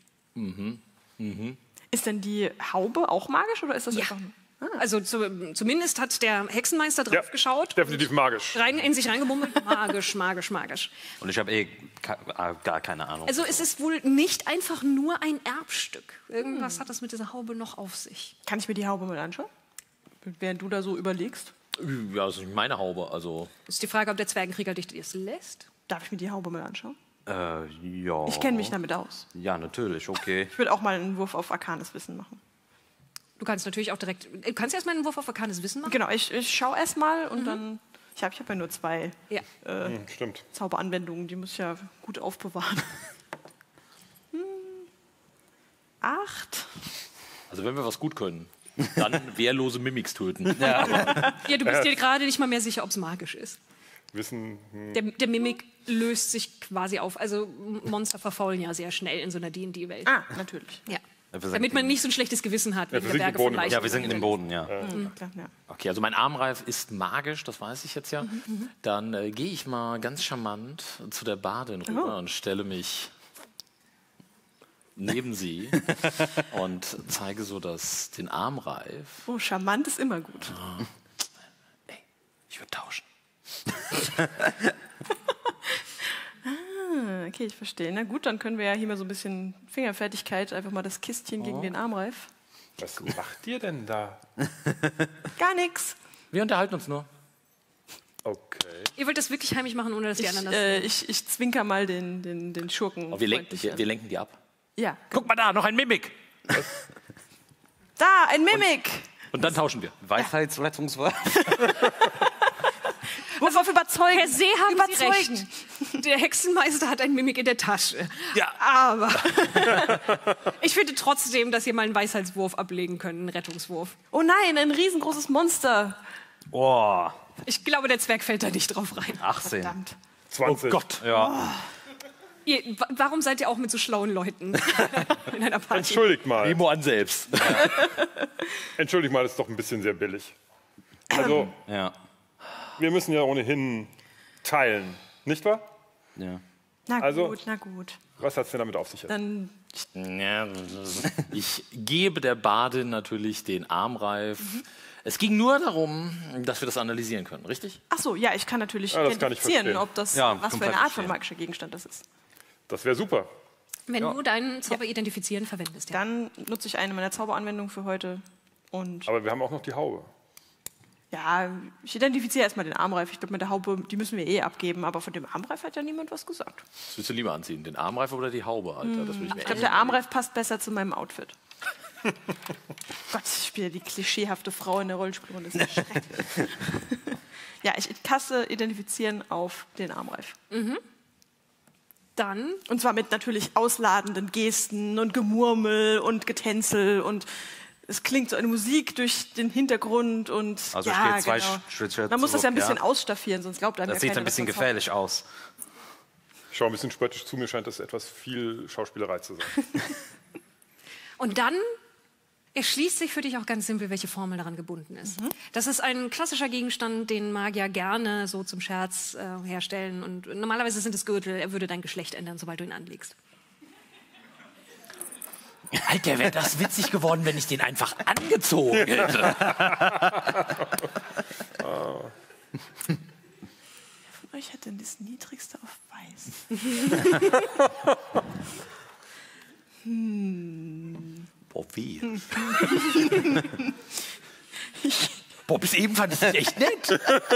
Ist denn die Haube auch magisch oder ist das Ja. einfach... Also zu, zumindest hat der Hexenmeister drauf Ja, geschaut. definitiv magisch. Rein, in sich reingebummelt. Magisch, magisch, magisch. Und ich habe eh ka- äh, gar keine Ahnung. Also es ist wohl nicht einfach nur ein Erbstück. Irgendwas hat das mit dieser Haube noch auf sich. Kann ich mir die Haube mal anschauen? Während du da so überlegst. Ja, das ist nicht meine Haube. Also Ist die Frage, ob der Zwergenkrieger dich das lässt? Darf ich mir die Haube mal anschauen? äh, ja. Ich kenne mich damit aus. Ja, natürlich, okay. Ich würde auch mal einen Wurf auf arkanes Wissen machen. Du kannst natürlich auch direkt. Du kannst erst mal einen Wurf auf arkanes Wissen machen. Genau, ich, ich schaue erst mal und dann... Ich habe ich hab ja nur zwei Ja. Hm, stimmt. Zauberanwendungen, die muss ich ja gut aufbewahren. Hm. Acht. Also wenn wir was gut können, dann wehrlose Mimics töten. Ja, du bist dir gerade nicht mal mehr sicher, ob es magisch ist. Wissen, hm. Der, der Mimik löst sich quasi auf. Also Monster verfaulen ja sehr schnell in so einer D und D-Welt. Ah, natürlich. Ja. wir sind Damit man nicht so ein schlechtes Gewissen hat wegen wir der sind Berge im von Boden. Leichen. Ja, wir sind in dem Boden, ja. Mhm. Klar, ja. Okay, also mein Armreif ist magisch, das weiß ich jetzt ja. Dann äh, gehe ich mal ganz charmant zu der Bardin rüber Oh. und stelle mich neben sie und zeige so das, den Armreif. Oh, charmant ist immer gut. Oh. Ey, ich würde tauschen. Ah, okay, ich verstehe. Na gut, dann können wir ja hier mal so ein bisschen Fingerfertigkeit, einfach mal das Kistchen oh. gegen den Armreif. Was macht ihr denn da? Gar nichts. Wir unterhalten uns nur. Okay. Ihr wollt das wirklich heimlich machen, ohne dass die Ich, anderen das äh, ich, ich zwinker mal den, den, den Schurken. Oh, wir, lenken, wir, wir lenken die ab. Ja. Guck mal da, noch ein Mimik. Da, ein Mimik. Und, und dann tauschen wir. Weisheitsrettungswurf. Muss auf überzeugen. Per se haben überzeugen. Sie recht. Der Hexenmeister hat ein Mimik in der Tasche. Ja. Aber ich finde trotzdem, dass ihr mal einen Weisheitswurf ablegen könnt, einen Rettungswurf. Oh nein, ein riesengroßes Monster. Oh, Ich glaube, der Zwerg fällt da nicht drauf rein. achtzehn. Verdammt. zwanzig. Oh Gott. Ja. Ihr, wa- warum seid ihr auch mit so schlauen Leuten in einer Party? Entschuldigt mal. Nemo an selbst. Entschuldigt mal, das ist doch ein bisschen sehr billig. Also, Ja. wir müssen ja ohnehin teilen, nicht wahr? Ja. Na Also- gut, na gut. Was hat es denn damit auf sich? Dann Ja, ich gebe der Badin natürlich den Armreif. Es ging nur darum, dass wir das analysieren können, richtig? Ach so, ja, ich kann natürlich Ja, das kann ich identifizieren, verstehen. ob das Ja, was für komplett eine Art von verstehen. magischer Gegenstand das ist. Das wäre super. Wenn du deinen Zauber identifizieren verwendest. Ja. Dann nutze ich eine meiner Zauberanwendungen für heute und Aber wir haben auch noch die Haube. ja, ich identifiziere erstmal den Armreif. Ich glaube, mit der Haube, die müssen wir eh abgeben, aber von dem Armreif hat ja niemand was gesagt. Was willst du lieber anziehen? Den Armreif oder die Haube, Alter? Das will ich mir Ich glaube, der Armreif passt besser zu meinem Outfit. Gott, ich spiele die klischeehafte Frau in der Rollenspielrunde. Das ist ja schrecklich. Ja, ich kasse identifizieren auf den Armreif. Dann Und zwar mit natürlich ausladenden Gesten und Gemurmel und Getänzel und es klingt so eine Musik durch den Hintergrund und Also ja, steht zwei genau. Schritte Man muss das ja ein zurück, bisschen ja. ausstaffieren, sonst glaubt einem Das ja sieht keiner, ein bisschen dass man gefährlich aus. Ich schaue ein bisschen spöttisch zu, mir scheint das etwas viel Schauspielerei zu sein. Und dann erschließt sich für dich auch ganz simpel, welche Formel daran gebunden ist. Das ist ein klassischer Gegenstand, den Magier gerne so zum Scherz äh, herstellen. Und normalerweise sind es Gürtel. Er würde dein Geschlecht ändern, sobald du ihn anlegst. Alter, wäre das witzig geworden, wenn ich den einfach angezogen hätte. Von euch hat denn das Niedrigste auf Weiß? Boah, wie? Boah, bis eben fand ich das echt nett.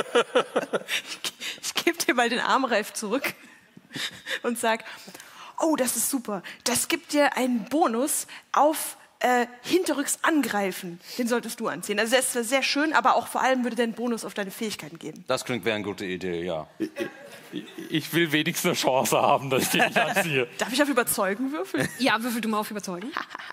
Ich gebe dir mal den Armreif zurück und sag, oh, das ist super. Das gibt dir einen Bonus auf äh, hinterrücks angreifen. Den solltest du anziehen. Also das ist sehr schön, aber auch vor allem würde der einen Bonus auf deine Fähigkeiten geben. Das klingt wie eine gute Idee, ja. Ich will wenigstens eine Chance haben, dass ich den nicht anziehe. Darf ich auf Überzeugen würfeln? Ja, würfel du mal auf Überzeugen.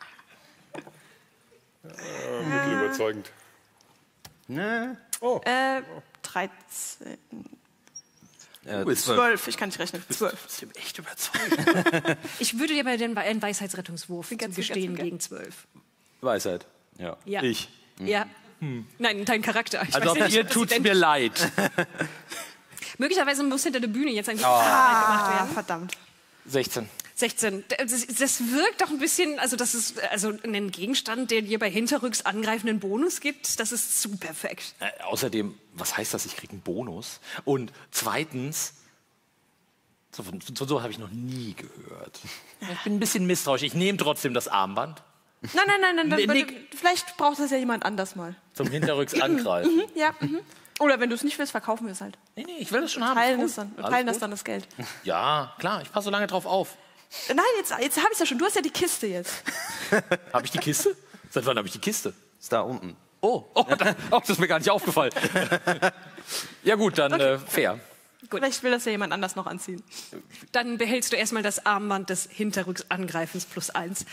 Äh, mittelüberzeugend. Ne? Äh, dreizehn, Äh, zwölf. zwölf, ich kann nicht rechnen. zwölf. Ich bin echt überzeugt. Ich würde dir bei den einen Weisheitsrettungswurf Zwinker, zwinker, gestehen zwinker. gegen zwölf. Weisheit. Ja. Ja. Ich. Ja. Nein, dein Charakter. Ich Also weiß ja nicht, ihr ob tut's das mir leid. Möglicherweise muss hinter der Bühne jetzt ein Oh. Gegenstand gemacht Ah, werden. verdammt. sechzehn. sechzehn. Das, das wirkt doch ein bisschen, also das ist also ein Gegenstand, der dir bei hinterrücks angreifenden Bonus gibt. Das ist zu perfekt. Äh, außerdem, was heißt das? Ich kriege einen Bonus. Und zweitens, so, so, so habe ich noch nie gehört. Ich bin ein bisschen misstrauisch. Ich nehme trotzdem das Armband Nein, nein, nein, nein. Dann, Nee, weil nee. du- vielleicht braucht das ja jemand anders mal. zum hinterrücks angreifen. Mhm, ja. Mhm. Oder wenn du es nicht willst, verkaufen wir es halt. Nee, nee, ich will das schon haben. Teilen, Ist das gut. dann, Alles teilen das gut. dann das Geld. Ja, klar, ich passe so lange drauf auf. Nein, jetzt, jetzt habe ich es ja schon. Du hast ja die Kiste jetzt. Habe ich die Kiste? Seit wann habe ich die Kiste? Ist da unten. Oh, oh, da, oh, das ist mir gar nicht aufgefallen. Ja gut, dann äh, fair. Vielleicht will das ja jemand anders noch anziehen. Dann behältst du erstmal das Armband des hinterrücks Angreifens plus eins.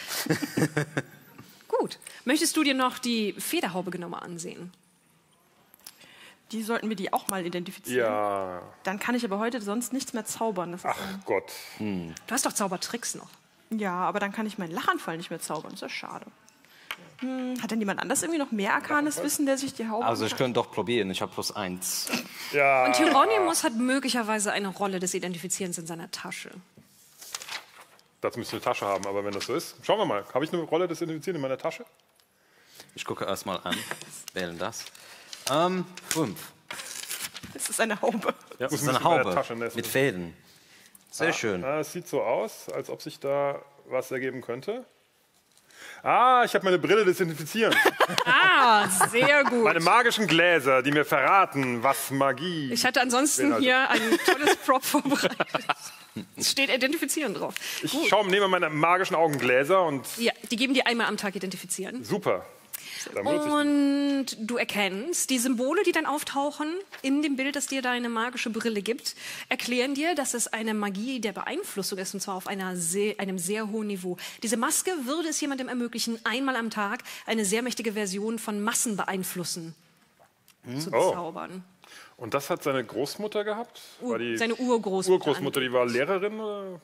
Gut. Möchtest du dir noch die Federhaube genauer ansehen? Die sollten wir die auch mal identifizieren. Ja. Dann kann ich aber heute sonst nichts mehr zaubern. Das ist, Ach Gott. Du hast doch Zaubertricks noch. ja, aber dann kann ich meinen Lachanfall nicht mehr zaubern. Das ist ja schade. Hm, hat denn jemand anders irgendwie noch mehr arkanes Wissen, der sich die Haube... Also ich könnte doch probieren, ich habe plus eins. Ja. Und Hieronymus hat möglicherweise eine Rolle des Identifizierens in seiner Tasche. Dazu müsste ich eine Tasche haben, aber wenn das so ist, schauen wir mal. Habe ich eine Rolle desinfizieren in meiner Tasche? Ich gucke erst mal an. Wählen das. Ähm, fünf. Das ist eine Haube. Ja, Das ist eine Haube mit Fäden. Sehr ah, schön. Ah, es sieht so aus, als ob sich da was ergeben könnte. Ah, ich habe meine Brille desinfizieren. Ah, sehr gut. Meine magischen Gläser, die mir verraten, was Magie... Ich hatte ansonsten hier ein tolles Prop vorbereitet. Es steht Identifizieren drauf. Ich Gut. schaue, nehme meine magischen Augengläser und... Ja, die geben dir einmal am Tag Identifizieren. Super. Dann benutze ich Und du erkennst, die Symbole, die dann auftauchen in dem Bild, das dir deine magische Brille gibt, erklären dir, dass es eine Magie der Beeinflussung ist, und zwar auf einer sehr, einem sehr hohen Niveau. Diese Maske würde es jemandem ermöglichen, einmal am Tag eine sehr mächtige Version von Massen beeinflussen zu Oh. bezaubern. Und das hat seine Großmutter gehabt? Ur- War die seine Urgroßmutter. Urgroßmutter, die war Lehrerin? Oder?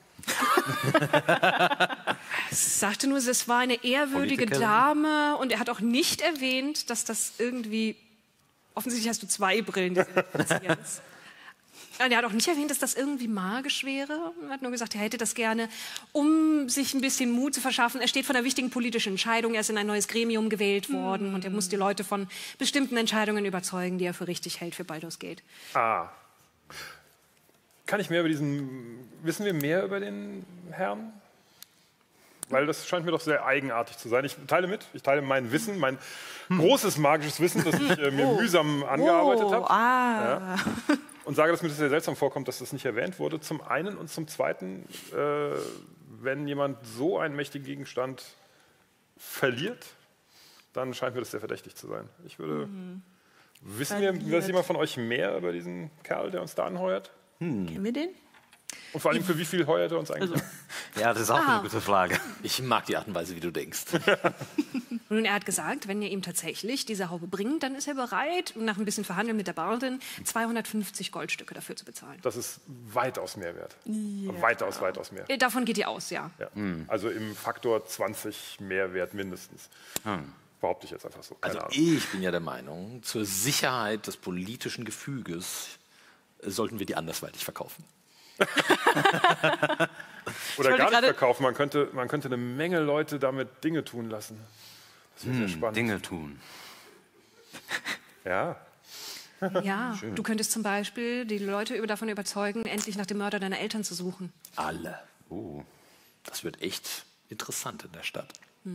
Es sagte nur, es war eine ehrwürdige Politikerin. Dame, und er hat auch nicht erwähnt, dass das irgendwie... Offensichtlich hast du zwei Brillen, die Identifizierens. Und er hat auch nicht erwähnt, dass das irgendwie magisch wäre. Er hat nur gesagt, er hätte das gerne, um sich ein bisschen Mut zu verschaffen. Er steht vor einer wichtigen politischen Entscheidung. Er ist in ein neues Gremium gewählt worden und er muss die Leute von bestimmten Entscheidungen überzeugen, die er für richtig hält für Baldur's Gate. Ah. Kann ich mehr über diesen... Wissen wir mehr über den Herrn? Weil das scheint mir doch sehr eigenartig zu sein. Ich teile mit. Ich teile mein Wissen, mein großes magisches Wissen, das ich äh, mir mühsam angearbeitet Oh, habe. ah. Und sage, dass mir das sehr seltsam vorkommt, dass das nicht erwähnt wurde. Zum einen und zum zweiten, äh, wenn jemand so einen mächtigen Gegenstand verliert, dann scheint mir das sehr verdächtig zu sein. Ich würde... Wissen wir, weiß jemand von euch mehr über diesen Kerl, der uns da anheuert? Kennen wir den? Und vor allem, für wie viel heuert er uns eigentlich an? Ja, das ist auch Ah. eine gute Frage. Ich mag die Art und Weise, wie du denkst. Nun, er hat gesagt, wenn ihr ihm tatsächlich diese Haube bringt, dann ist er bereit, nach ein bisschen Verhandeln mit der Bardin, zweihundertfünfzig Goldstücke dafür zu bezahlen. Das ist weitaus mehr wert. Weitaus, weitaus mehr. Äh, Davon geht ihr aus, ja. Ja. Also im Faktor zwanzig mehr wert mindestens. Behaupte ich jetzt einfach so. Keine Also Ahnung. ich bin ja der Meinung, zur Sicherheit des politischen Gefüges äh, sollten wir die andersweitig verkaufen. Oder wollte gar nicht gerade- verkaufen. Man könnte, man könnte eine Menge Leute damit Dinge tun lassen. Das wäre sehr spannend. Dinge tun. Ja. Ja, du könntest zum Beispiel die Leute über- davon überzeugen, endlich nach dem Mörder deiner Eltern zu suchen. Alle. Oh. Das wird echt interessant in der Stadt.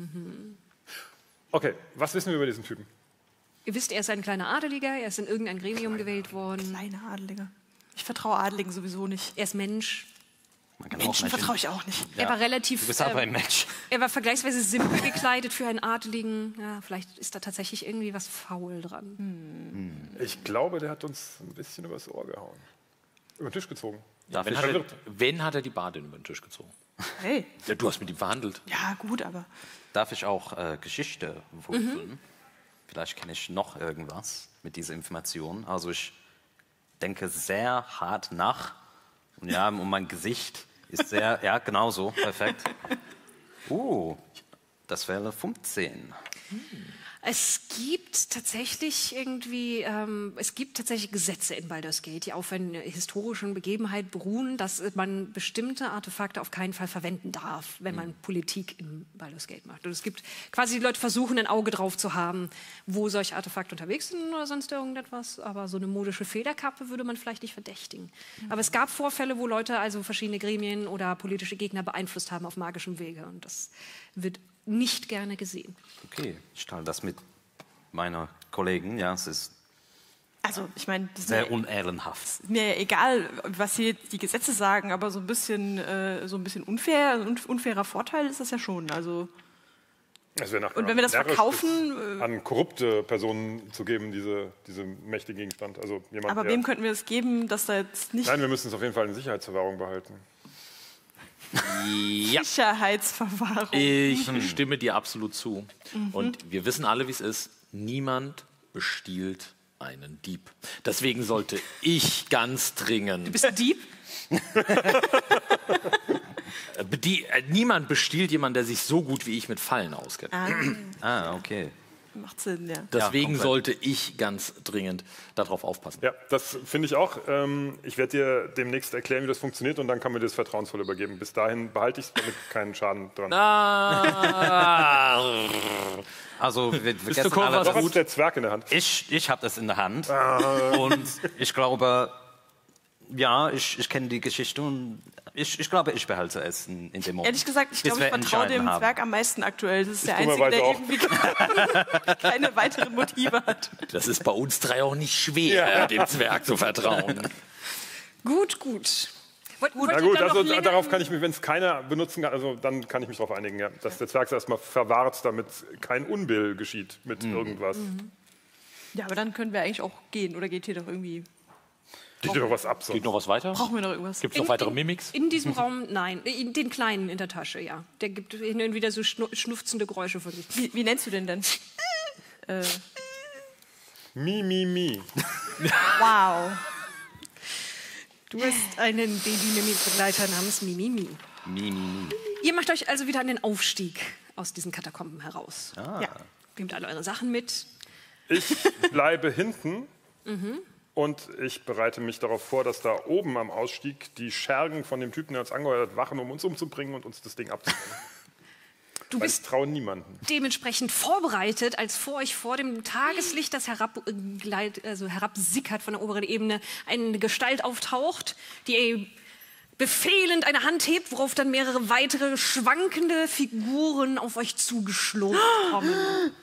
Okay, was wissen wir über diesen Typen? Ihr wisst, er ist ein kleiner Adeliger, er ist in irgendein Gremium gewählt worden. Kleine Adelige. Ich vertraue Adeligen sowieso nicht. Er ist Mensch. Man kann Menschen nicht vertraue ich auch nicht. Er war relativ... Du bist aber ähm, ein Mensch. Er war vergleichsweise simpel gekleidet für einen Adeligen. Ja, vielleicht ist da tatsächlich irgendwie was faul dran. Ich glaube, der hat uns ein bisschen übers Ohr gehauen. Über den Tisch gezogen. Darf Wenn ich, hat, er, verwirrt. wenn hat er die Badin über den Tisch gezogen? Hey, Ja, du hast mit ihm verhandelt. ja gut, aber darf ich auch äh, Geschichte würfeln? Vielleicht kenne ich noch irgendwas mit dieser Information. Also ich denke sehr hart nach. Und ja, und mein Gesicht ist sehr, ja, genau so, perfekt. Uh, das wäre fünfzehn. Es gibt tatsächlich irgendwie, ähm, es gibt tatsächlich Gesetze in Baldur's Gate, die auf einer historischen Begebenheit beruhen, dass man bestimmte Artefakte auf keinen Fall verwenden darf, wenn man Politik in Baldur's Gate macht. Und es gibt quasi, die Leute versuchen, ein Auge drauf zu haben, wo solche Artefakte unterwegs sind oder sonst irgendetwas. Aber so eine modische Federkappe würde man vielleicht nicht verdächtigen. Aber es gab Vorfälle, wo Leute also verschiedene Gremien oder politische Gegner beeinflusst haben auf magischem Wege. Und das wird nicht gerne gesehen. Okay, ich teile das mit meiner Kollegen. Ja, es ist also ich meine, das ist sehr mir, unehrenhaft. mir ja egal, was hier die Gesetze sagen, aber so ein bisschen, äh, so ein bisschen unfair, ein unfairer Vorteil ist das ja schon. Also Es wäre nach Und wenn wir das närrisch, verkaufen, das an korrupte Personen zu geben, diese, diese mächtigen Gegenstand. Also jemand, aber der, wem könnten wir es geben, dass da jetzt nicht Nein, wir müssen es auf jeden Fall in Sicherheitsverwahrung behalten. Ja. Sicherheitsverwahrung? Ich stimme dir absolut zu. Und wir wissen alle, wie es ist. Niemand bestiehlt einen Dieb. Deswegen sollte ich ganz dringend... Du bist ein Dieb? Bedie äh, niemand bestiehlt jemanden, der sich so gut wie ich mit Fallen auskennt. Ah, okay. Macht Sinn, ja. Deswegen komplett. sollte ich ganz dringend darauf aufpassen. Ja, das finde ich auch. Ähm, ich werde dir demnächst erklären, wie das funktioniert und dann kann mir das vertrauensvoll übergeben. Bis dahin behalte ich es, damit keinen Schaden dran. Ah. Also, wir du vergessen Kurve, alle, was Doch dass hast der Zwerg in der Hand. ich, ich habe das in der Hand. Und ich glaube, ja, ich, ich kenne die Geschichte und ich, ich glaube, ich behalte es in, in dem Moment. Ehrlich gesagt, ich Bis glaube, ich wir vertraue entschieden dem haben. Zwerg am meisten aktuell. Das ist der Einzige, dummerweise der auch. irgendwie keine weiteren Motive hat. Das ist bei uns drei auch nicht schwer, dem Zwerg zu vertrauen. Gut, gut. Wollt, wollt Na ihr gut, da noch also länger- darauf kann ich mich, wenn es keiner benutzen kann, also dann kann ich mich darauf einigen, ja, dass der Zwerg es erstmal verwahrt, damit kein Unbill geschieht mit irgendwas. Ja, aber dann können wir eigentlich auch gehen. Oder geht hier doch irgendwie... Geht dir doch was ab sonst. Geht noch was weiter? Brauchen wir noch irgendwas? Gibt es noch weitere Mimics? In diesem Raum, nein. In den kleinen in der Tasche, ja. Der gibt hin und wieder so schnu schnufzende Geräusche von sich. Wie, wie nennst du den denn? äh, Mi, mi, mi. wow. Du hast einen Baby-Mimi-Begleiter namens Mimimi. Mimi. Ihr macht euch also wieder an den Aufstieg aus diesen Katakomben heraus. Ah. Ja. Nehmt alle eure Sachen mit. Ich bleibe hinten und ich bereite mich darauf vor, dass da oben am Ausstieg die Schergen von dem Typen, der uns angeheuert hat, wachen, um uns umzubringen und uns das Ding abzunehmen. Du Weil ich bist traue niemanden. dementsprechend vorbereitet, als vor euch vor dem Tageslicht, das herab, äh, gleit, also herabsickert von der oberen Ebene, eine Gestalt auftaucht, die befehlend eine Hand hebt, worauf dann mehrere weitere schwankende Figuren auf euch zugeschlurft kommen.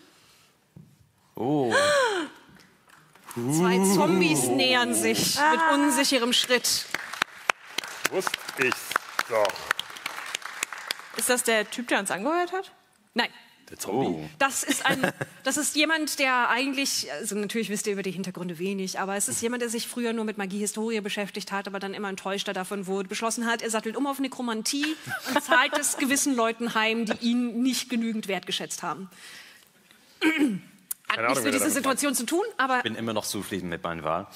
Oh. Zwei Zombies nähern sich mit unsicherem Schritt. Wusste ich's doch. Ist das der Typ, der uns angeheuert hat? Nein. Der Zombie. Das ist, ein, das ist jemand, der eigentlich, also natürlich wisst ihr über die Hintergründe wenig, aber es ist jemand, der sich früher nur mit Magie-Historie beschäftigt hat, aber dann immer enttäuschter davon wurde, beschlossen hat, er sattelt um auf Nekromantie und zahlt es gewissen Leuten heim, die ihn nicht genügend wertgeschätzt haben. Hat Keine Ahnung, nichts mit wer dieser damit Situation zu tun, aber Ich bin immer noch zufrieden mit meiner Wahl.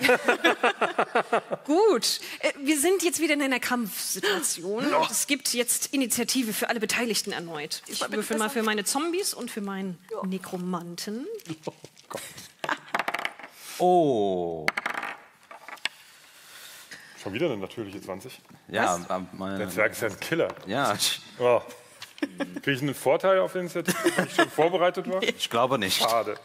gut. Äh, Wir sind jetzt wieder in einer Kampfsituation. Und es gibt jetzt Initiative für alle Beteiligten erneut. Ich würfel mal für meine Zombies und für meinen Nekromanten. Oh. Schon wieder eine natürliche zwanzig. Ja, ähm, meine, Der Zwerg ist ja ein Killer. ja, ich, Oh. Kriege ich einen Vorteil auf den Initiative, weil ich schon vorbereitet war? ich glaube nicht. Schade.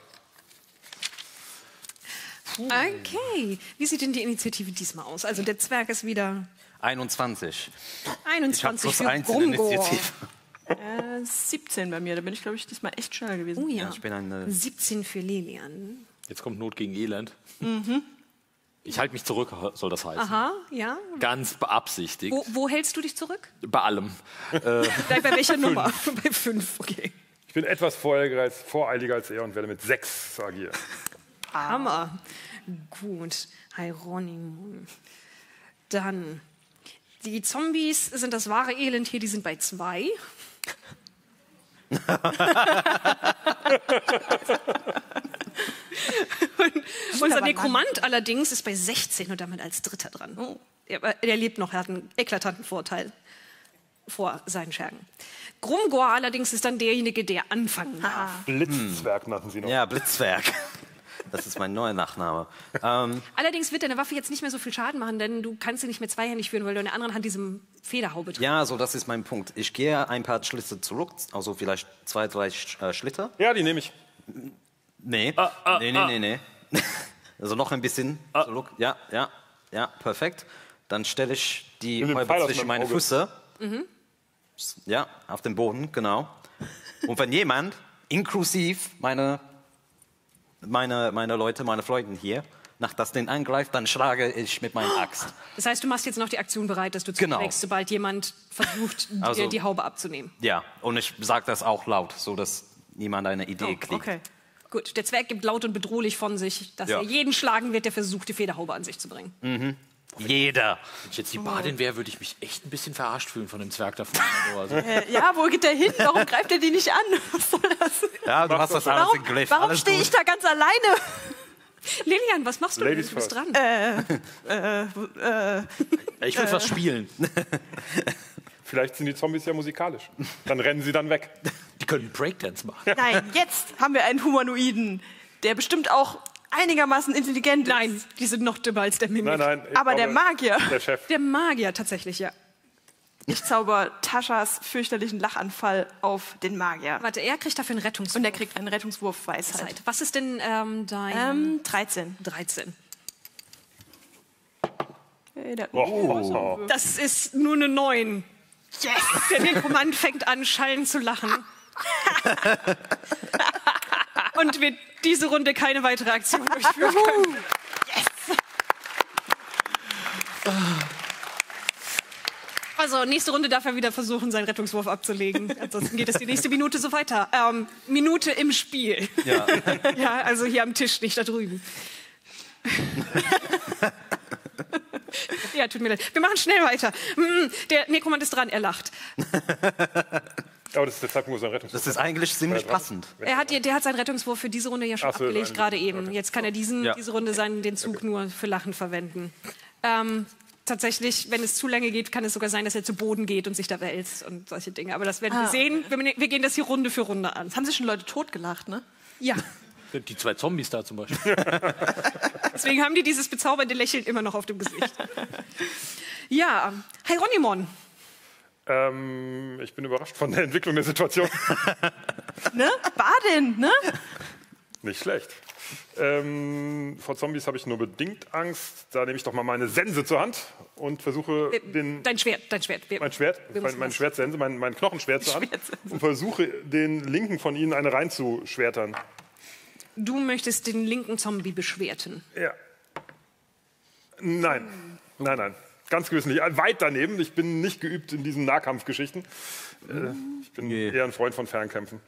Okay. Wie sieht denn die Initiative diesmal aus? Also der Zwerg ist wieder einundzwanzig. Ich habe einundzwanzig plus für eins in der Grungor. Initiative. Äh, siebzehn bei mir. Da bin ich, glaube ich, diesmal echt schneller gewesen. Oh ja. Ich bin eine, siebzehn für Lilian. Jetzt kommt Not gegen Elend. Ich halte mich zurück, soll das heißen. Aha, ja. Ganz beabsichtigt. Wo, wo hältst du dich zurück? Bei allem. Bei, bei welcher Nummer? Bei fünf, okay. Ich bin etwas voreiliger als, voreiliger als er und werde mit sechs agieren. Hammer. Gut. Hieronymus. Dann. Die Zombies sind das wahre Elend hier, die sind bei zwei. und unser Nekromant allerdings ist bei sechzehn und damit als Dritter dran. Oh. Er, er lebt noch, er hat einen eklatanten Vorteil vor seinen Schergen. Grumgor allerdings ist dann derjenige, der anfangen darf. Blitzzwerg nannten sie noch. ja, Blitzwerk. Das ist mein neuer Nachname. Ähm, Allerdings wird deine Waffe jetzt nicht mehr so viel Schaden machen, denn du kannst sie nicht mehr zweihändig führen, weil du in der anderen Hand diese Federhaube trägst. ja, so das ist mein Punkt. Ich gehe ein paar Schritte zurück, also vielleicht zwei, drei Sch äh, Schritte. Ja, die nehme ich. Nee, Ah, ah, nee, nee, nee, nee. Also noch ein bisschen zurück. Ja, ja, ja, perfekt. Dann stelle ich die Nimm den Häuber Pfeil aus zwischen meinem meine Auge. Füße. Ja, auf den Boden, genau. Und wenn jemand, inklusiv meine, meine, meine Leute, meine Freunde hier, nach das den angreift, dann schlage ich mit meiner Axt. Das heißt, du machst jetzt noch die Aktion bereit, dass du Genau. zurücklegst, sobald jemand versucht, Also- dir die Haube abzunehmen. Ja, und ich sage das auch laut, so dass niemand eine Idee kriegt. Okay. Gut, der Zwerg gibt laut und bedrohlich von sich, dass Ja. er jeden schlagen wird, der versucht, die Federhaube an sich zu bringen. Jeder. Wenn ich jetzt die Badin wäre, würde ich mich echt ein bisschen verarscht fühlen von dem Zwerg da vorne. Also, Äh, ja, wo geht der hin? Warum greift er die nicht an? Was soll das? Ja, du hast das alles Warum, im Griff. warum alles stehe gut. ich da ganz alleine? Lilian, was machst du? denn? Ladies Du bist first. dran. ich würde was spielen. Vielleicht sind die Zombies ja musikalisch. Dann rennen sie dann weg. Die können Breakdance machen. Nein, jetzt haben wir einen Humanoiden, der bestimmt auch einigermaßen intelligent ist. Nein, die sind noch dümmer als der Mimik. Nein, nein. ich Aber der glaube, Magier. Der Chef. Der Magier tatsächlich, ja. Ich zauber Taschas fürchterlichen Lachanfall auf den Magier. Warte, er kriegt dafür einen Rettungswurf. Und er kriegt einen Rettungswurf Weisheit. Zeit. Was ist denn ähm, dein... Ähm, dreizehn. dreizehn. Hey, der hat Oh. Das ist nur eine neun. Yes! Der Nekromant fängt an, schallend zu lachen. Und wird diese Runde keine weitere Aktion durchführen können. Yes! Also, nächste Runde darf er wieder versuchen, seinen Rettungswurf abzulegen. Ansonsten geht es die nächste Minute so weiter. Ähm, Minute im Spiel. Ja. Ja, also hier am Tisch, nicht da drüben. Ja, tut mir leid. Wir machen schnell weiter. Mm, Der Nekromant ist dran, er lacht. Aber das ist der Zeitpunkt, wo sein Rettungswurf. Das ist eigentlich ziemlich passend. Er hat, der hat seinen Rettungswurf für diese Runde ja schon Ach so, abgelegt, nein. gerade eben. Okay. Jetzt kann er diesen, Ja. diese Runde seinen, den Zug nur für Lachen verwenden. Ähm, tatsächlich, wenn es zu lange geht, kann es sogar sein, dass er zu Boden geht und sich da wälzt und solche Dinge. Aber das werden wir Ah. sehen. Wir, wir gehen das hier Runde für Runde an. Jetzt haben sich schon Leute totgelacht, ne? Ja, Die zwei Zombies da zum Beispiel. deswegen haben die dieses bezaubernde Lächeln immer noch auf dem Gesicht. Ja, Hieronymon. Ähm, ich bin überrascht von der Entwicklung der Situation. Ne? Badin, ne? Nicht schlecht. Ähm, vor Zombies habe ich nur bedingt Angst. Da nehme ich doch mal meine Sense zur Hand und versuche den, Dein Schwert, dein Schwert. Wir, mein Schwert, wir mein, müssen mein was- Schwertsense, mein, mein Knochenschwert zur Hand Schwertsense. und versuche den linken von ihnen eine reinzuschwertern. Du möchtest den linken Zombie beschwerten. Ja. Nein, nein, nein. Ganz gewiss nicht. Weit daneben. Ich bin nicht geübt in diesen Nahkampfgeschichten. Äh, ich bin Nee. eher ein Freund von Fernkämpfen.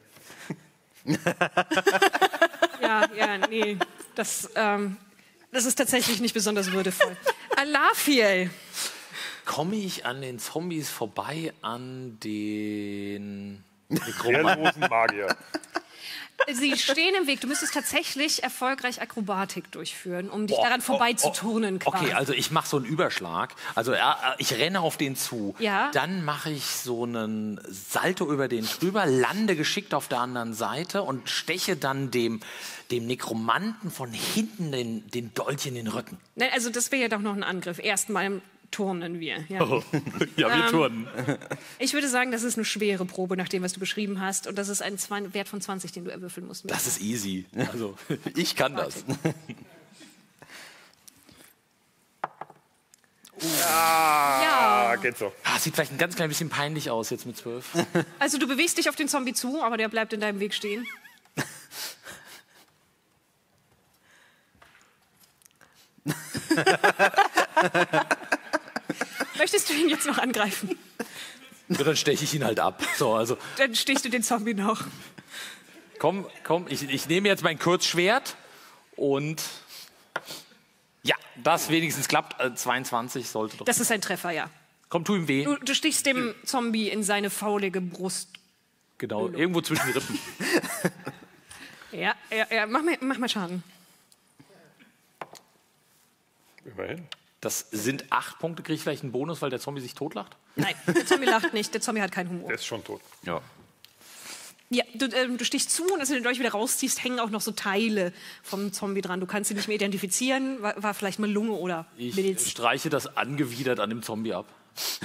Ja, ja, nee. Das, ähm, das ist tatsächlich nicht besonders würdevoll. Alafiel. Komme ich an den Zombies vorbei an den Nekromanten? Ehrlosen Magier. Sie stehen im Weg. Du müsstest tatsächlich erfolgreich Akrobatik durchführen, um dich Boah, daran vorbeizuturnen. Oh, oh, okay, quasi. also ich mache so einen Überschlag. Also ja, ich renne auf den zu. Ja. Dann mache ich so einen Salto über den drüber, lande geschickt auf der anderen Seite und steche dann dem, dem Nekromanten von hinten den, den Dolch in den Rücken. Nein, also das wäre ja doch noch ein Angriff. Erstmal turnen wir. Ja. Ja, wir Ähm, turnen. Ich würde sagen, das ist eine schwere Probe nach dem, was du beschrieben hast. Und das ist ein Zwei- Wert von zwanzig, den du erwürfeln musst. Das ist easy. Also ich kann das. Ah, geht so. Ah, sieht vielleicht ein ganz klein bisschen peinlich aus jetzt mit zwölf. Also du bewegst dich auf den Zombie zu, aber der bleibt in deinem Weg stehen. Möchtest du ihn jetzt noch angreifen? Und dann steche ich ihn halt ab. So, also Dann stichst du den Zombie noch. komm, komm, ich, ich nehme jetzt mein Kurzschwert und ja, das wenigstens klappt. Äh, zweiundzwanzig sollte doch. Das ist ein Treffer, ja. Komm, tu ihm weh. Du, du stichst dem Zombie in seine faulige Brust. Genau, irgendwo zwischen die Rippen. Ja, ja, ja. Mach, mal, mach mal Schaden. Immerhin. Das sind acht Punkte. Kriege ich vielleicht einen Bonus, weil der Zombie sich totlacht? Nein, der Zombie lacht nicht. Der Zombie hat keinen Humor. Der ist schon tot. Ja. Ja, du, ähm, du stichst zu und als du den Dolch wieder rausziehst, hängen auch noch so Teile vom Zombie dran. Du kannst sie nicht mehr identifizieren. War, war vielleicht mal Lunge oder Ich Milz. streiche das angewidert an dem Zombie ab.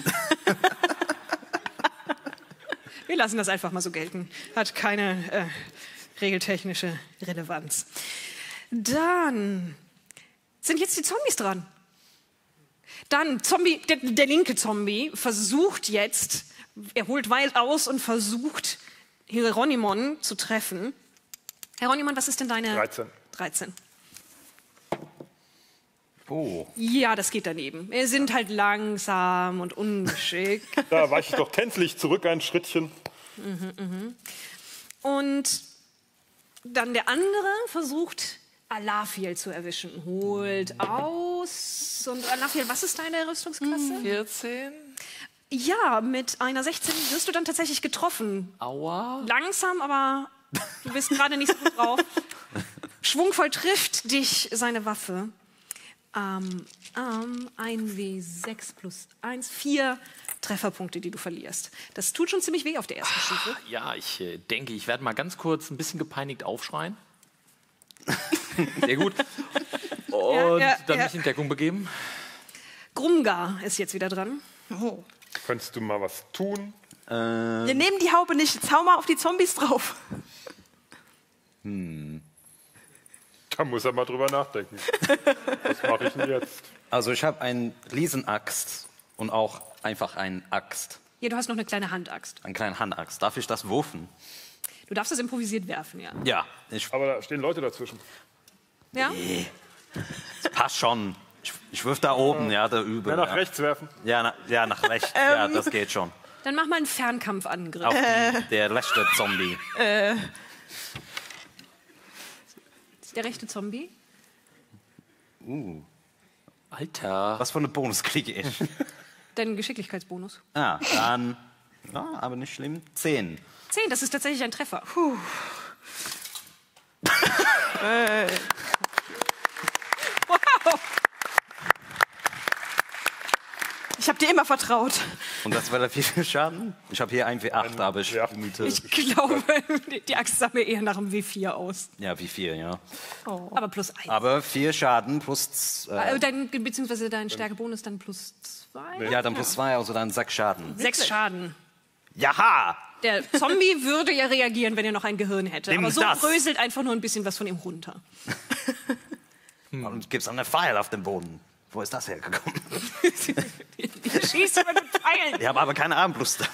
Wir lassen das einfach mal so gelten. Hat keine äh, regeltechnische Relevanz. Dann sind jetzt die Zombies dran. Dann Zombie, der, der linke Zombie versucht jetzt, er holt weit aus und versucht, Hieronymon zu treffen. Hieronymon, was ist denn deine? dreizehn. dreizehn. Oh. Ja, das geht daneben. Wir sind halt langsam und ungeschickt. Da weiche ich doch tänzlich zurück ein Schrittchen. Und dann der andere versucht, Alafiel zu erwischen. Holt aus. Und Alafiel, was ist deine Rüstungsklasse? vierzehn. Ja, mit einer sechzehn wirst du dann tatsächlich getroffen. Aua. Langsam, aber du bist gerade nicht so gut drauf. Schwungvoll trifft dich seine Waffe. Ähm, ähm, ein W sechs plus eins, vier Trefferpunkte, die du verlierst. Das tut schon ziemlich weh auf der ersten Stufe. Ja, ich äh, denke, ich werde mal ganz kurz ein bisschen gepeinigt aufschreien. Sehr gut. Und Ja, ja, dann ja. mich in Deckung begeben. Grumgar ist jetzt wieder dran. Oh. Könntest du mal was tun? Wir nehmen die Haube nicht. Jetzt hau mal auf die Zombies drauf. Da muss er mal drüber nachdenken. Was mache ich denn jetzt? Also ich habe einen Riesenaxt und auch einfach einen Axt. Hier, du hast noch eine kleine Handaxt. Einen kleinen Handaxt. Darf ich das wurfen? Du darfst es improvisiert werfen, ja. Ja, ich, Aber da stehen Leute dazwischen. Ja? passt schon. Ich, ich wirf da oben, ja, der Übel. Ja, nach ja. rechts werfen. Ja, na, ja, nach rechts. ja, das geht schon. Dann mach mal einen Fernkampfangriff. Auf die, der rechte Zombie. Der rechte Zombie. Alter. Was für eine Bonus kriege ich? Dein Geschicklichkeitsbonus. Ah, dann, ja, aber nicht schlimm. Zehn. Zehn, das ist tatsächlich ein Treffer. Wow. Ich habe dir immer vertraut. Und das war der wie viel Schaden? Ich habe hier ein W acht, aber ich W acht. vermute. Ich glaube, die Axt sah mir eher nach einem W vier aus. Ja, wie viel, ja. Aber plus eins. Aber vier Schaden plus. Äh, Äh, dein, beziehungsweise dein Stärkebonus dann plus zwei. ja, dann plus zwei, also dann sechs Schaden. Sechs Schaden. Jaha! Der Zombie würde ja reagieren, wenn er noch ein Gehirn hätte. Nimm Aber so das. bröselt einfach nur ein bisschen was von ihm runter. Und gibt's einen Pfeil auf dem Boden. Wo ist das hergekommen? Schießt über den Pfeil. Ich habe aber keine Armbrust.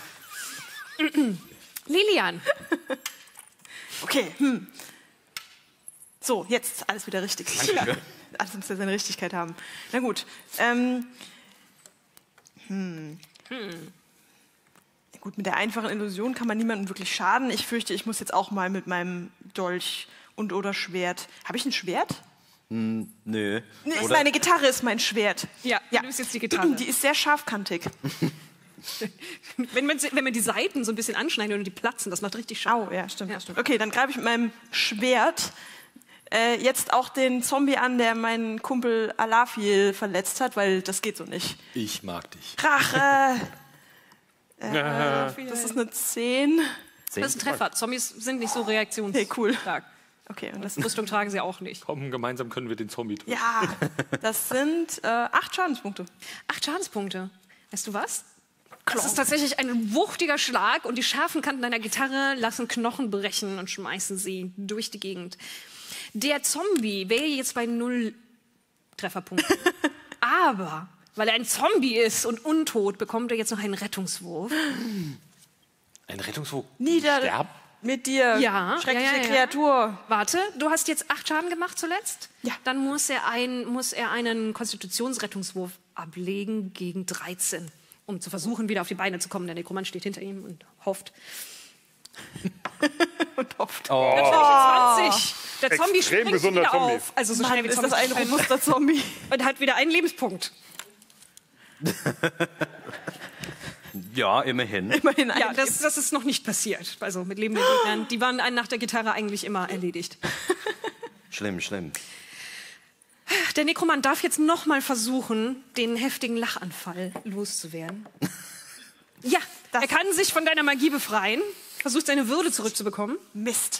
Lilian. Okay. Hm. So, jetzt ist alles wieder richtig. Alles muss ja seine Richtigkeit haben. Na gut. Ähm. Hm. Gut, mit der einfachen Illusion kann man niemandem wirklich schaden. Ich fürchte, ich muss jetzt auch mal mit meinem Dolch und oder Schwert. Habe ich ein Schwert? Nö. Nee, Oder- meine Gitarre ist mein Schwert. Ja, du nimmst jetzt die Gitarre. Die ist sehr scharfkantig. Wenn man, wenn man die Seiten so ein bisschen anschneidet und die platzen, das macht richtig Schau. Au, ja, stimmt, ja. stimmt. Okay, dann greife ich mit meinem Schwert äh, jetzt auch den Zombie an, der meinen Kumpel Alafil verletzt hat, weil das geht so nicht. Ich mag dich. Rache! äh, das ist eine zehn. Das ist ein Treffer. Zombies sind nicht so reaktionsstark. Okay, cool. Okay, und das, Rüstung tragen sie auch nicht. Komm, gemeinsam können wir den Zombie töten. ja, das sind äh, acht Schadenspunkte. Acht Schadenspunkte. Weißt du was? Das ist tatsächlich ein wuchtiger Schlag und die scharfen Kanten deiner Gitarre lassen Knochen brechen und schmeißen sie durch die Gegend. Der Zombie wäre jetzt bei null Trefferpunkten. Aber weil er ein Zombie ist und untot, bekommt er jetzt noch einen Rettungswurf. Ein Rettungswurf. Nieder Sterben? mit dir, Ja, schreckliche ja, ja, ja. Kreatur. Warte, du hast jetzt acht Schaden gemacht zuletzt? Ja. Dann muss er, ein, muss er einen Konstitutionsrettungswurf ablegen gegen dreizehn, um zu versuchen, wieder auf die Beine zu kommen. Der Nekromant steht hinter ihm und hofft. Und hofft. zwanzig. Der Zombie Extrem springt gesunder wieder Zombie. auf. Also so Mann, schnell wie ist Zombies das ein können. robuster Zombie. Und hat wieder einen Lebenspunkt. Ja, immerhin. Immerhin ein. Ja, das, das ist noch nicht passiert. Also mit lebenden Gegnern. Die waren nach der Gitarre eigentlich immer erledigt. Schlimm, schlimm. Der Nekromant darf jetzt noch mal versuchen, den heftigen Lachanfall loszuwerden. Ja, er kann sich von deiner Magie befreien, versucht seine Würde zurückzubekommen. Mist.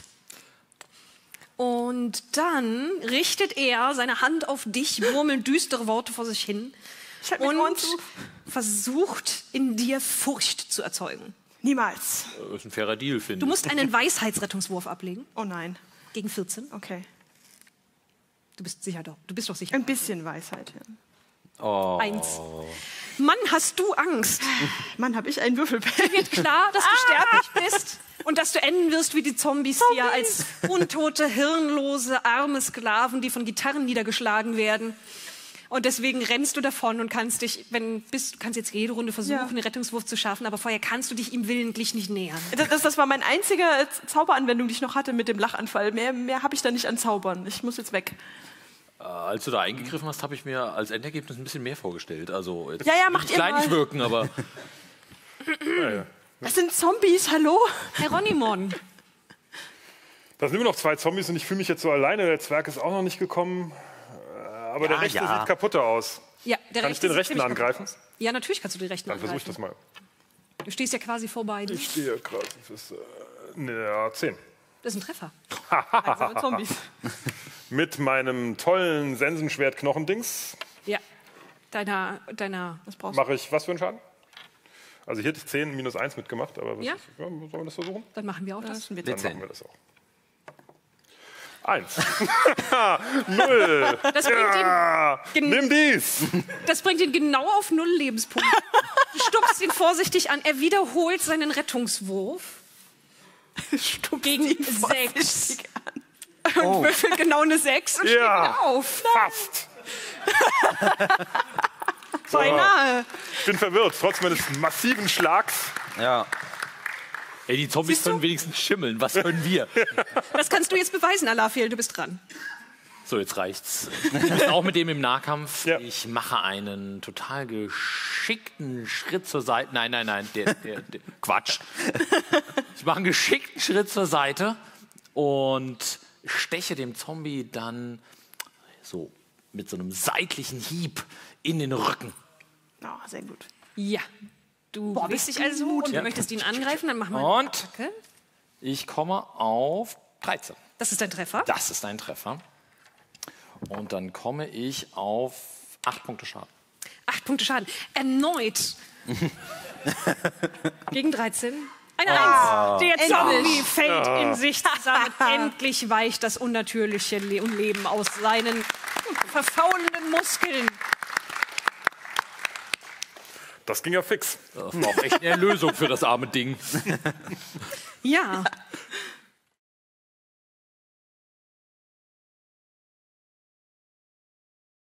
Und dann richtet er seine Hand auf dich, murmelt düstere Worte vor sich hin Ich halt mir die Ohren und zu. versucht in dir Furcht zu erzeugen. Niemals. Das ist ein fairer Deal, finde Du ich. musst einen Weisheitsrettungswurf ablegen Oh nein. gegen vierzehn. Okay. Du bist sicher doch. Du bist doch sicher. Ein bisschen Weisheit. Ja. Oh. Eins. Mann, hast du Angst? Mann, hab ich einen Würfelpad. Wird klar, dass du sterblich bist und dass du enden wirst wie die Zombies hier als untote, hirnlose, arme Sklaven, die von Gitarren niedergeschlagen werden. Und deswegen rennst du davon und kannst dich, wenn bist, du kannst jetzt jede Runde versuchen, Ja. einen Rettungswurf zu schaffen, aber vorher kannst du dich ihm willentlich nicht nähern. Das, das, das war meine einzige Zauberanwendung, die ich noch hatte mit dem Lachanfall. Mehr, mehr habe ich da nicht an Zaubern. Ich muss jetzt weg. Äh, als du da eingegriffen hast, habe ich mir als Endergebnis ein bisschen mehr vorgestellt. Also jetzt Ja, ja, will macht ich ihr klein mal. nicht wirken, aber Das sind Zombies, hallo? Heronimon, Da sind immer noch zwei Zombies und ich fühle mich jetzt so alleine. Der Zwerg ist auch noch nicht gekommen. Äh, Aber der Ja, rechte ja. sieht kaputter aus. ja, der Kann ich den sieht rechten ziemlich kaputt angreifen? aus. Ja, natürlich kannst du die rechten Dann versuche ich angreifen. das mal. Du stehst ja quasi vor beiden. Ich stehe quasi fürs. Äh, ja, zehn. Das ist ein Treffer. Langsame Zombies. Mit meinem tollen Sensenschwert-Knochendings Ja. Deiner, deiner, Was brauchst du? mache ich was für einen Schaden? Also hier hätte ich zehn minus eins mitgemacht, aber was Ja. ist, ja, sollen wir das versuchen? Dann machen wir auch das. Das sind wir Dann zehn. machen wir das auch. Eins. Null. Das bringt, Ja, Gen- nimm dies. ihn, das bringt ihn genau auf null Lebenspunkte. Du stupst ihn vorsichtig an. Er wiederholt seinen Rettungswurf. Gegen sechs. Und würfelt genau eine sechs und steht Ja. wieder auf. Fast. Beinahe. Ich bin verwirrt, trotz meines massiven Schlags. Ja. Ey, die Zombies Siehst du? können wenigstens schimmeln. Was können wir? Das kannst du jetzt beweisen, Alafiel. Du bist dran. So, jetzt reicht's. Ich bin auch mit dem im Nahkampf. Ja. Ich mache einen total geschickten Schritt zur Seite. Nein, nein, nein, der, der, der. Quatsch. Ich mache einen geschickten Schritt zur Seite und steche dem Zombie dann so mit so einem seitlichen Hieb in den Rücken. Oh, sehr gut. Ja. Du bewegst dich also und du möchtest ihn angreifen. Dann machen wir Und? eine Attacke. Ich komme auf dreizehn. Das ist dein Treffer. Das ist ein Treffer. Und dann komme ich auf acht Punkte Schaden. Acht Punkte Schaden. Erneut. Gegen dreizehn. Eine Eins. Der Zombie fällt in sich zusammen. Endlich weicht das unnatürliche Le Leben aus seinen verfaulenden Muskeln. Das ging ja fix. Das war auch echt eine Erlösung für das arme Ding. Ja,